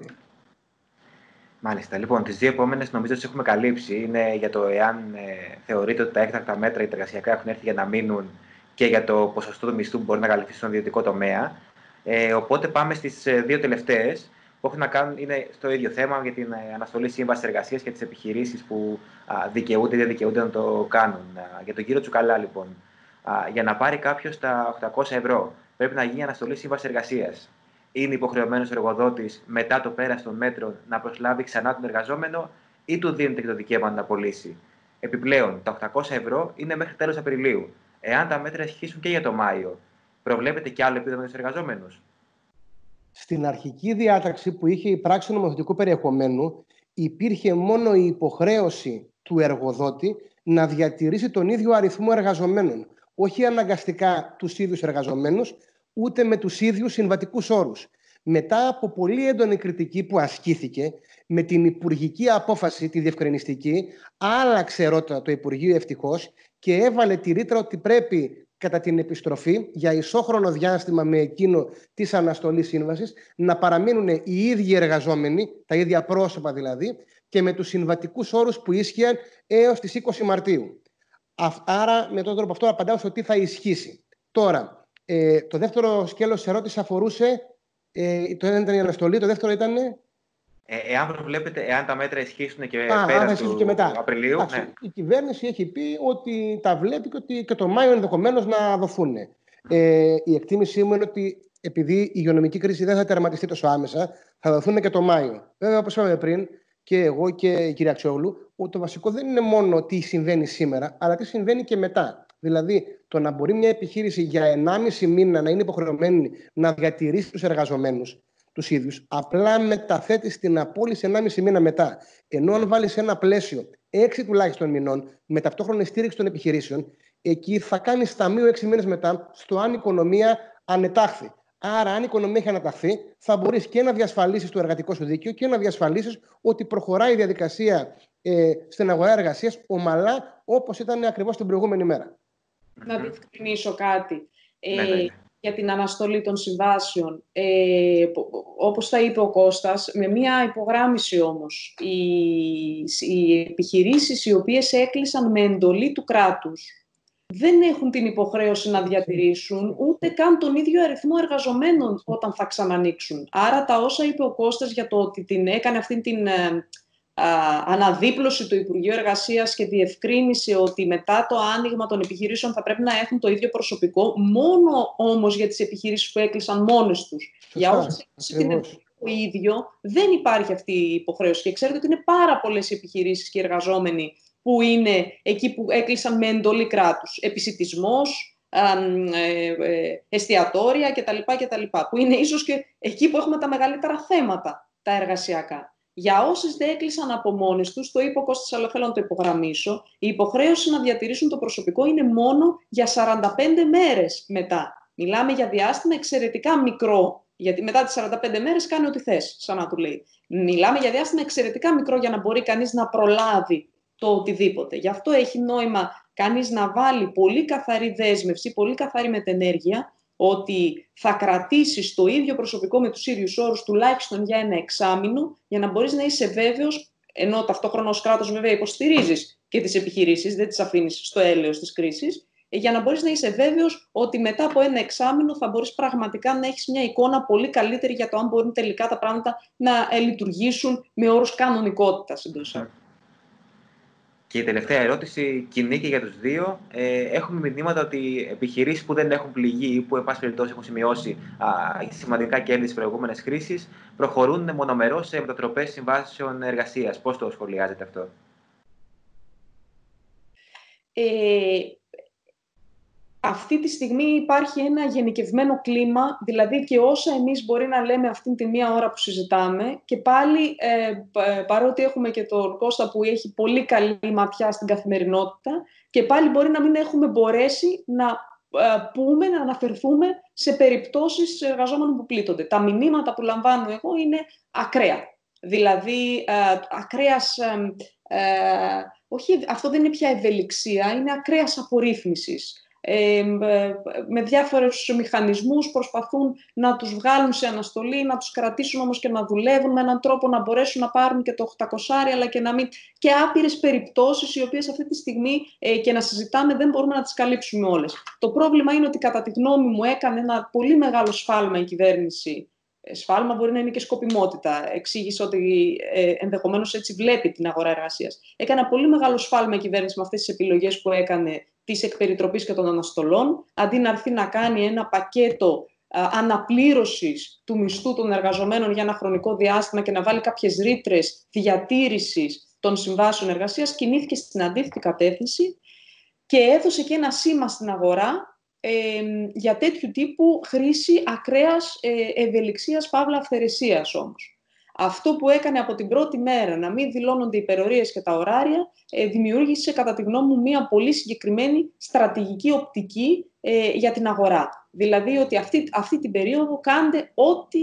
Μάλιστα. Λοιπόν, τις δύο επόμενες νομίζω τις έχουμε καλύψει. Είναι για το εάν ε, θεωρείτε ότι τα έκτακτα μέτρα ή τα εργασιακά έχουν έρθει για να μείνουν και για το ποσοστό του μισθού που μπορεί να καλυφθεί στον ιδιωτικό τομέα. Ε, οπότε πάμε στις ε, δύο τελευταίες που έχουν να κάνουν, είναι στο ίδιο θέμα, για την ε, αναστολή σύμβασης εργασίας και τις επιχειρήσεις που α, δικαιούνται ή δεν δικαιούνται να το κάνουν. Α, για τον κύριο Τσουκαλά, λοιπόν, α, για να πάρει κάποιος τα οκτακόσια ευρώ πρέπει να γίνει αναστολή σύμβασης εργασίας. Είναι υποχρεωμένος ο εργοδότης μετά το πέρας των μέτρων να προσλάβει ξανά τον εργαζόμενο ή του δίνεται και το δικαίωμα να απολύσει? Επιπλέον, τα οκτακόσια ευρώ είναι μέχρι τέλος Απριλίου. Εάν τα μέτρα ισχύσουν και για το Μάιο, προβλέπεται και άλλο επίδομα στους εργαζόμενους? Στην αρχική διάταξη που είχε η πράξη νομοθετικού περιεχομένου, υπήρχε μόνο η υποχρέωση του εργοδότη να διατηρήσει τον ίδιο αριθμό εργαζομένων. Όχι αναγκαστικά τους ίδιους εργαζομένους, ούτε με τους ίδιους συμβατικούς όρους. μετά από πολύ έντονη κριτική που ασκήθηκε, με την υπουργική απόφαση, τη διευκρινιστική, άλλαξε ρότα το Υπουργείο ευτυχώς και έβαλε τη ρήτρα ότι πρέπει κατά την επιστροφή για ισόχρονο διάστημα με εκείνο της αναστολής σύμβασης να παραμείνουν οι ίδιοι εργαζόμενοι, τα ίδια πρόσωπα δηλαδή, και με τους συμβατικούς όρους που ίσχυαν έως τις είκοσι Μαρτίου. Άρα, με τον τρόπο αυτό απαντάω στο τι θα ισχύσει. Τώρα, ε, το δεύτερο σκέλος της ερώτησης αφορούσε, ε, το ένα ήταν η αναστολή, το δεύτερο ήταν... Ε, εάν προβλέπετε, εάν τα μέτρα ισχύσουν και Α, πέρα του και μετά. Απριλίου. Άξι, ναι. Η κυβέρνηση έχει πει ότι τα βλέπει και ότι και το Μάιο ενδεχομένως να δοθούν. Ε, η εκτίμησή μου είναι ότι επειδή η υγειονομική κρίση δεν θα τερματιστεί τόσο άμεσα, θα δοθούν και το Μάιο. Βέβαια, όπως είπαμε πριν, και εγώ και η κυρία Αξιόγλου, ότι το βασικό δεν είναι μόνο τι συμβαίνει σήμερα, αλλά τι συμβαίνει και μετά. Δηλαδή, το να μπορεί μια επιχείρηση για ενάμιση μήνα να είναι υποχρεωμένη να διατηρήσει τους εργαζομένους τους ίδιους, απλά μεταθέτει στην απόλυση ενάμιση μήνα μετά. Ενώ αν βάλεις ένα πλαίσιο έξι τουλάχιστον μηνών με ταυτόχρονη στήριξη των επιχειρήσεων, εκεί θα κάνεις ταμείο έξι μήνες μετά στο αν η οικονομία ανετάχθη. Άρα, αν η οικονομία έχει αναταχθεί, θα μπορείς και να διασφαλίσεις το εργατικό σου δίκαιο και να διασφαλίσεις ότι προχωράει η διαδικασία ε, στην αγορά εργασίας ομαλά, όπως ήταν ακριβώς την προηγούμενη μέρα. Να διευκρινίσω κάτι. Ε, ναι, ναι. Για την αναστολή των συμβάσεων. Ε, όπως θα είπε ο Κώστας, με μία υπογράμμιση όμως. Οι, οι επιχειρήσεις οι οποίες έκλεισαν με εντολή του κράτους δεν έχουν την υποχρέωση να διατηρήσουν ούτε καν τον ίδιο αριθμό εργαζομένων όταν θα ξανανοίξουν. Άρα τα όσα είπε ο Κώστας για το ότι την έκανε αυτή την α, αναδίπλωση του Υπουργείου Εργασίας και διευκρίνησε ότι μετά το άνοιγμα των επιχειρήσεων θα πρέπει να έχουν το ίδιο προσωπικό, μόνο όμως για τις επιχειρήσεις που έκλεισαν μόνες τους. Σωστά, για όσες έκλεισαν το ίδιο, δεν υπάρχει αυτή η υποχρέωση. Και ξέρετε ότι είναι πάρα πολλές επιχειρήσεις και εργαζόμενοι που είναι εκεί που έκλεισαν με εντολή κράτους. Επισιτισμός, ε, ε, εστιατόρια κτλ, κτλ. Που είναι ίσως και εκεί που έχουμε τα μεγαλύτερα θέματα, τα εργασιακά. Για όσες δεν έκλεισαν από μόνες τους, το είπε ο Κώστας, αλλά θέλω να το υπογραμμίσω, η υποχρέωση να διατηρήσουν το προσωπικό είναι μόνο για σαράντα πέντε μέρες μετά. Μιλάμε για διάστημα εξαιρετικά μικρό, γιατί μετά τις σαράντα πέντε μέρες κάνει ό,τι θες, σαν να του λέει. Μιλάμε για διάστημα εξαιρετικά μικρό για να μπορεί κανείς να προλάβει το οτιδήποτε. Γι' αυτό έχει νόημα κανείς να βάλει πολύ καθαρή δέσμευση, πολύ καθαρή μετενέργεια, ότι θα κρατήσεις το ίδιο προσωπικό με τους ίδιους όρους τουλάχιστον για ένα εξάμηνο, για να μπορείς να είσαι βέβαιος, ενώ ταυτόχρονα ως κράτος βέβαια υποστηρίζεις και τις επιχειρήσεις, δεν τις αφήνεις στο έλεος της κρίσης, για να μπορείς να είσαι βέβαιος ότι μετά από ένα εξάμηνο θα μπορείς πραγματικά να έχεις μια εικόνα πολύ καλύτερη για το αν μπορούν τελικά τα πράγματα να λειτουργήσουν με όρους κανονικότητας εντός. Και η τελευταία ερώτηση, κοινή και για τους δύο. Ε, έχουμε μηνύματα ότι επιχειρήσεις που δεν έχουν πληγεί ή που, εν πάση περιπτώσει, έχουν σημειώσει α, σημαντικά κέρδη στις προηγούμενες κρίσεις, προχωρούν μονομερώς σε μετατροπές συμβάσεων εργασίας. Πώς το σχολιάζετε αυτό? Ε, αυτή τη στιγμή υπάρχει ένα γενικευμένο κλίμα, δηλαδή και όσα εμείς μπορεί να λέμε αυτήν τη μία ώρα που συζητάμε, και πάλι ε, παρότι έχουμε και τον Κώστα που έχει πολύ καλή ματιά στην καθημερινότητα, και πάλι μπορεί να μην έχουμε μπορέσει να ε, πούμε, να αναφερθούμε σε περιπτώσεις εργαζόμενων που πλήττονται. Τα μηνύματα που λαμβάνω εγώ είναι ακραία. Δηλαδή, ε, ακραίας, ε, ε, όχι, αυτό δεν είναι πια ευελιξία, είναι ακραίας απορρίθμισης. Ε, με διάφορους μηχανισμούς προσπαθούν να τους βγάλουν σε αναστολή, να τους κρατήσουν όμως και να δουλεύουν με έναν τρόπο να μπορέσουν να πάρουν και το οκτακόσια, αλλά και να μην... και άπειρες περιπτώσεις οι οποίες αυτή τη στιγμή ε, και να συζητάμε δεν μπορούμε να τις καλύψουμε όλες. Το πρόβλημα είναι ότι κατά τη γνώμη μου έκανε ένα πολύ μεγάλο σφάλμα η κυβέρνηση. Σφάλμα μπορεί να είναι και σκοπιμότητα. Εξήγησε ότι ε, ενδεχομένως έτσι βλέπει την αγορά εργασίας. Έκανε ένα πολύ μεγάλο σφάλμα η κυβέρνηση με αυτές τις επιλογές που έκανε της εκπεριτροπής και των αναστολών, αντί να έρθει να κάνει ένα πακέτο α, αναπλήρωσης του μισθού των εργαζομένων για ένα χρονικό διάστημα και να βάλει κάποιες ρήτρες διατήρησης των συμβάσεων εργασίας, κινήθηκε στην αντίθετη κατεύθυνση και έδωσε και ένα σήμα στην αγορά ε, για τέτοιου τύπου χρήση ακραίας ε, ευελιξίας παύλα αυθαιρεσίας όμως. Αυτό που έκανε από την πρώτη μέρα να μην δηλώνονται οι υπερορίες και τα ωράρια ε, δημιούργησε κατά τη γνώμη μου μια πολύ συγκεκριμένη στρατηγική οπτική ε, για την αγορά. Δηλαδή ότι αυτή, αυτή την περίοδο κάντε ό,τι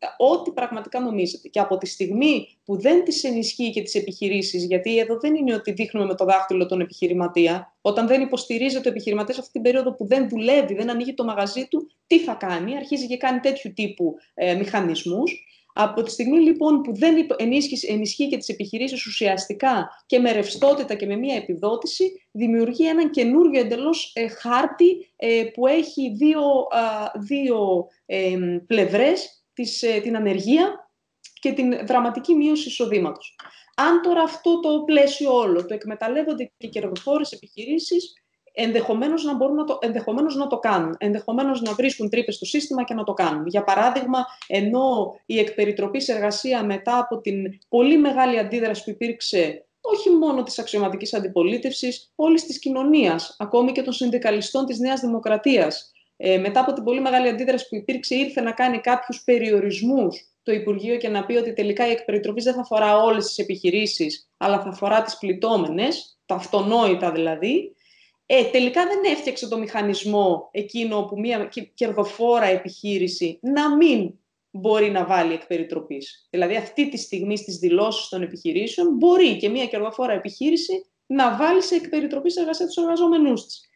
ό,τι πραγματικά νομίζετε. Και από τη στιγμή που δεν τις ενισχύει και τις επιχειρήσεις, γιατί εδώ δεν είναι ότι δείχνουμε με το δάχτυλο τον επιχειρηματία, όταν δεν υποστηρίζεται ο επιχειρηματίας αυτή την περίοδο που δεν δουλεύει, δεν ανοίγει το μαγαζί του, τι θα κάνει, αρχίζει και κάνει τέτοιου τύπου ε, μηχανισμούς. Από τη στιγμή λοιπόν που δεν ενισχύει και τις επιχειρήσεις ουσιαστικά και με ρευστότητα και με μία επιδότηση, δημιουργεί έναν καινούριο εντελώς ε, χάρτη ε, που έχει δύο, α, δύο ε, πλευρές, της, ε, την ανεργία και την δραματική μείωση εισοδήματος. Αν τώρα αυτό το πλαίσιο όλο το εκμεταλλεύονται και κερδοφόρες επιχειρήσεις, ενδεχομένως να μπορούν να το, ενδεχομένως να το κάνουν, ενδεχομένως να βρίσκουν τρύπες στο σύστημα και να το κάνουν. Για παράδειγμα, ενώ η εκπεριτροπής εργασία μετά από την πολύ μεγάλη αντίδραση που υπήρξε όχι μόνο της αξιωματικής αντιπολίτευσης, όλης της κοινωνίας, ακόμη και των συνδικαλιστών της Νέας Δημοκρατίας, ε, μετά από την πολύ μεγάλη αντίδραση που υπήρξε, ήρθε να κάνει κάποιους περιορισμούς το Υπουργείο και να πει ότι τελικά η εκπεριτροπής δεν θα αφορά όλες τις επιχειρήσεις, αλλά θα αφορά τις πληττόμενες, τα αυτονόητα δηλαδή. Ε, τελικά δεν έφτιαξε το μηχανισμό εκείνο που μια κερδοφόρα επιχείρηση να μην μπορεί να βάλει εκπεριτροπής. Δηλαδή αυτή τη στιγμή στις δηλώσεις των επιχειρήσεων μπορεί και μια κερδοφόρα επιχείρηση να βάλει σε εκπεριτροπής εργασία τους εργαζόμενούς της.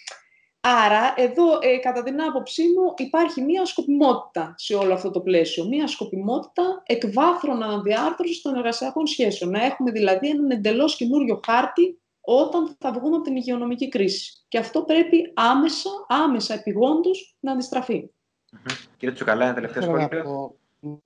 Άρα εδώ ε, κατά την άποψή μου υπάρχει μια σκοπιμότητα σε όλο αυτό το πλαίσιο. Μια σκοπιμότητα εκβάθρων αναδιάρθρωσης των εργασιακών σχέσεων. Να έχουμε δηλαδή έναν εντελώς καινούριο χάρτη όταν θα βγούμε από την υγειονομική κρίση. Και αυτό πρέπει άμεσα, άμεσα επιγόντως να αντιστραφεί. Mm-hmm. Κύριε Τσουκαλά, ένα τελευταίο σχόλιο.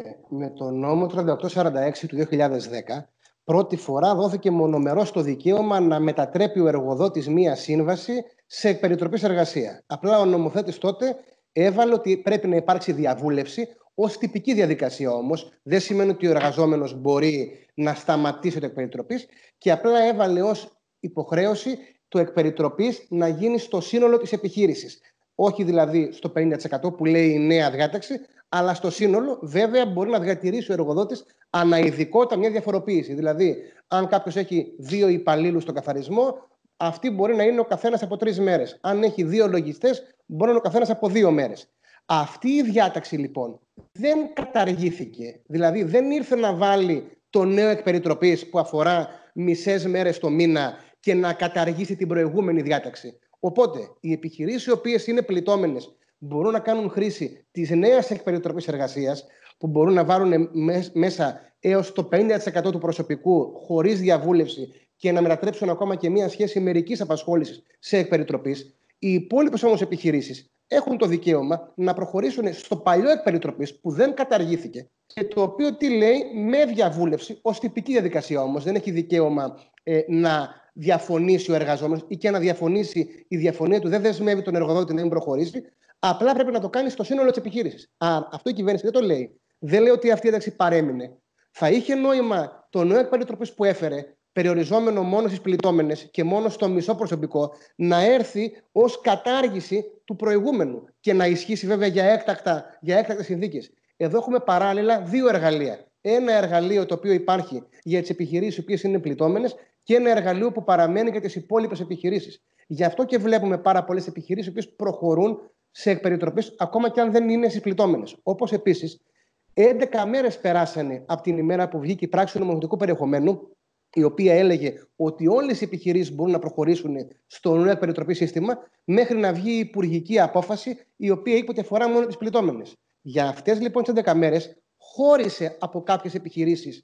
Με το νόμο τριάντα οκτώ σαράντα έξι του δύο χιλιάδες δέκα, πρώτη φορά δόθηκε μονομερώς το δικαίωμα να μετατρέπει ο εργοδότης μία σύμβαση σε εκπεριτροπής εργασία. Απλά ο νομοθέτης τότε έβαλε ότι πρέπει να υπάρξει διαβούλευση ως τυπική διαδικασία όμως. Δεν σημαίνει ότι ο εργαζόμενος μπορεί να σταματήσει το εκπεριτροπής και απλά έβαλε ως υποχρέωση το εκπεριτροπής να γίνει στο σύνολο της επιχείρησης. Όχι δηλαδή στο πενήντα τοις εκατό που λέει η νέα διάταξη, αλλά στο σύνολο. Βέβαια μπορεί να διατηρήσει ο εργοδότης αναειδικότητα μια διαφοροποίηση. Δηλαδή, αν κάποιος έχει δύο υπαλλήλους στον καθαρισμό, αυτοί μπορεί να είναι ο καθένας από τρεις μέρες. Αν έχει δύο λογιστές, μπορεί να είναι ο καθένας από δύο μέρες. Αυτή η διάταξη λοιπόν δεν καταργήθηκε. Δηλαδή, δεν ήρθε να βάλει το νέο εκπεριτροπής που αφορά μισές μέρες το μήνα και να καταργήσει την προηγούμενη διάταξη. Οπότε, οι επιχειρήσεις οι οποίες είναι πληττόμενες μπορούν να κάνουν χρήση της νέας εκπεριτροπής εργασίας, που μπορούν να βάλουν μέσα έως το πενήντα τοις εκατό του προσωπικού χωρίς διαβούλευση και να μετατρέψουν ακόμα και μια σχέση μερικής απασχόλησης σε εκπεριτροπής. Οι υπόλοιπες όμως επιχειρήσεις έχουν το δικαίωμα να προχωρήσουν στο παλιό εκπεριτροπής που δεν καταργήθηκε και το οποίο τι λέει, με διαβούλευση, ως τυπική διαδικασία όμως. Δεν έχει δικαίωμα ε, να διαφωνήσει ο εργαζόμενος ή και να διαφωνήσει, η διαφωνία του δεν δεσμεύει τον εργοδότη να μην προχωρήσει. Απλά πρέπει να το κάνει στο σύνολο της επιχείρησης. Άρα αυτό η κυβέρνηση δεν το λέει. Δεν λέει ότι αυτή η ένταξη παρέμεινε. Θα είχε νόημα το νέο εκπεριτροπής που έφερε, περιοριζόμενο μόνο στις πληττόμενες και μόνο στο μισό προσωπικό, να έρθει ως κατάργηση του προηγούμενου και να ισχύσει βέβαια για, έκτακτα, για έκτακτες συνθήκες. Εδώ έχουμε παράλληλα δύο εργαλεία. Ένα εργαλείο το οποίο υπάρχει για τις επιχειρήσεις οι οποίες είναι πληττόμενες και ένα εργαλείο που παραμένει για τις υπόλοιπες επιχειρήσεις. Γι' αυτό και βλέπουμε πάρα πολλές επιχειρήσεις οι οποίες προχωρούν σε εκπεριτροπής ακόμα και αν δεν είναι στις πληττόμενες. Όπως επίσης, έντεκα μέρες περάσανε από την ημέρα που βγήκε η πράξη του νομοθετικού περιεχομένου, η οποία έλεγε ότι όλες οι επιχειρήσεις μπορούν να προχωρήσουν στο νέο εκπεριτροπή σύστημα, μέχρι να βγει η υπουργική απόφαση, η οποία είπε ότι αφορά μόνο τις πληττόμενες. Για αυτές λοιπόν τις έντεκα μέρες, χώρισε από κάποιες επιχειρήσεις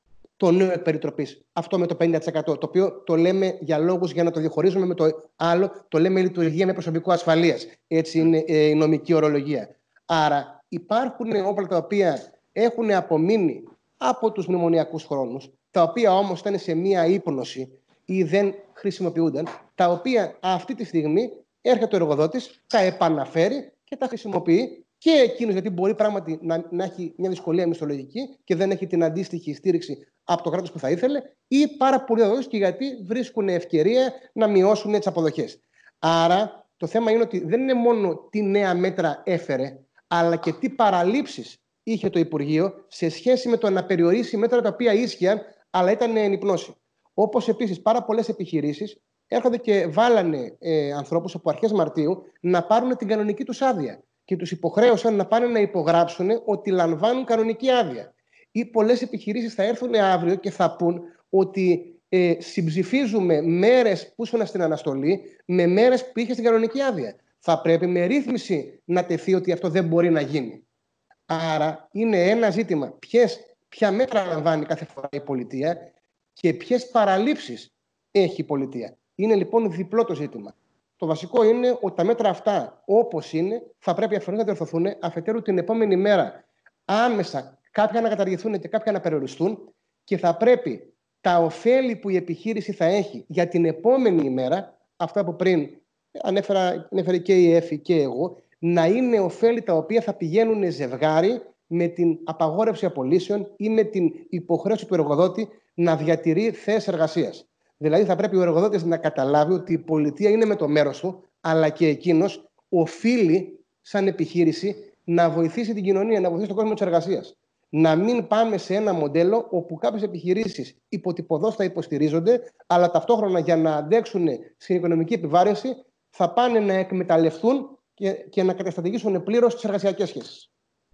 το νέο εκπεριτροπής. Αυτό με το πενήντα τοις εκατό, το οποίο το λέμε για λόγους για να το διαχωρίζουμε με το άλλο, το λέμε λειτουργία με προσωπικό ασφαλείας. Έτσι είναι η νομική ορολογία. Άρα υπάρχουν όπλα τα οποία έχουν απομείνει από τους μνημονιακούς χρόνους, τα οποία όμως ήταν σε μία ύπνωση ή δεν χρησιμοποιούνταν, τα οποία αυτή τη στιγμή έρχεται ο εργοδότης, τα επαναφέρει και τα χρησιμοποιεί και εκείνος, γιατί μπορεί πράγματι να, να έχει μια δυσκολία μισθολογική και δεν έχει την αντίστοιχη στήριξη από το κράτος που θα ήθελε, ή πάρα πολλοί εργοδότες και γιατί βρίσκουν ευκαιρία να μειώσουν τις αποδοχές. Άρα το θέμα είναι ότι δεν είναι μόνο τι νέα μέτρα έφερε, αλλά και τι παραλήψεις είχε το Υπουργείο σε σχέση με το να περιορίσει μέτρα τα οποία ίσχυαν, αλλά ήταν εν υπνώση. Όπως επίσης πάρα πολλές επιχειρήσεις έρχονται και βάλανε ε, ανθρώπους από αρχές Μαρτίου να πάρουν την κανονική τους άδεια. και τους υποχρέωσαν να πάνε να υπογράψουν ότι λαμβάνουν κανονική άδεια. Ή πολλές επιχειρήσεις θα έρθουν αύριο και θα πούν ότι ε, συμψηφίζουμε μέρες που ήσουν στην αναστολή με μέρες που είχε στην κανονική άδεια. Θα πρέπει με ρύθμιση να τεθεί ότι αυτό δεν μπορεί να γίνει. Άρα είναι ένα ζήτημα ποιες, ποια μέτρα λαμβάνει κάθε φορά η πολιτεία και ποιες παραλήψεις έχει η πολιτεία. Είναι λοιπόν διπλό το ζήτημα. Το βασικό είναι ότι τα μέτρα αυτά, όπως είναι, θα πρέπει αφενός να διορθωθούν, αφετέρου την επόμενη μέρα άμεσα κάποια να καταργηθούν και κάποια να περιοριστούν και θα πρέπει τα ωφέλη που η επιχείρηση θα έχει για την επόμενη ημέρα, αυτά που πριν ανέφερα, ανέφερε και η Εφη και εγώ, να είναι ωφέλη τα οποία θα πηγαίνουν ζευγάρι με την απαγόρευση απολύσεων ή με την υποχρέωση του εργοδότη να διατηρεί θέσεις εργασίας. Δηλαδή θα πρέπει ο εργοδότης να καταλάβει ότι η πολιτεία είναι με το μέρος του, αλλά και εκείνος οφείλει σαν επιχείρηση να βοηθήσει την κοινωνία, να βοηθήσει τον κόσμο της εργασίας. Να μην πάμε σε ένα μοντέλο όπου κάποιες επιχειρήσεις υποτυπωδώς θα υποστηρίζονται, αλλά ταυτόχρονα για να αντέξουν στην οικονομική επιβάρυνση θα πάνε να εκμεταλλευτούν και, και να καταστατηγήσουν πλήρως τις εργασιακές σχέσεις.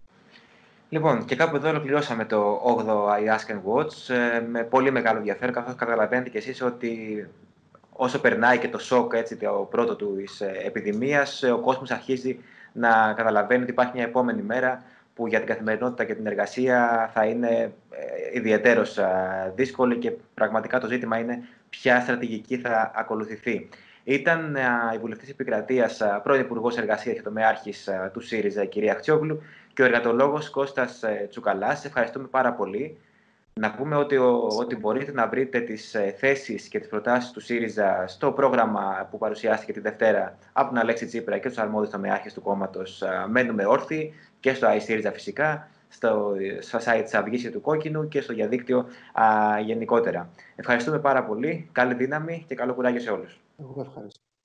Λοιπόν, και κάπου εδώ ολοκληρώσαμε το όγδοο I Ask and Watch ε, με πολύ μεγάλο ενδιαφέρον, καθώς καταλαβαίνετε κι εσείς ότι όσο περνάει και το σοκ, έτσι, το πρώτο του της επιδημίας, ο κόσμος αρχίζει να καταλαβαίνει ότι υπάρχει μια επόμενη μέρα που για την καθημερινότητα και την εργασία θα είναι ιδιαιτέρως δύσκολη και πραγματικά το ζήτημα είναι ποια στρατηγική θα ακολουθηθεί. Ήταν η βουλευτής Επικρατείας, πρώην Υπουργός Εργασίας και τομεάρχης του ΣΥΡΙΖΑ, η κυρία Αχτσιόγλου, και ο εργατολόγος Κώστας Τσουκαλάς. Ευχαριστούμε πάρα πολύ. Να πούμε ότι, ότι μπορείτε να βρείτε τις θέσεις και τις προτάσεις του ΣΥΡΙΖΑ στο πρόγραμμα που παρουσιάστηκε τη Δευτέρα από τον Αλέξη Τσίπρα και τους αρμόδιους τομεάρχες του κόμματος Μένουμε Όρθιοι και στο iSYRIZA φυσικά, στο, στο site της Αυγής και του Κόκκινου και στο διαδίκτυο α, γενικότερα. Ευχαριστούμε πάρα πολύ. Καλή δύναμη και καλό κουράγιο σε όλους. Εγώ ευχαριστώ.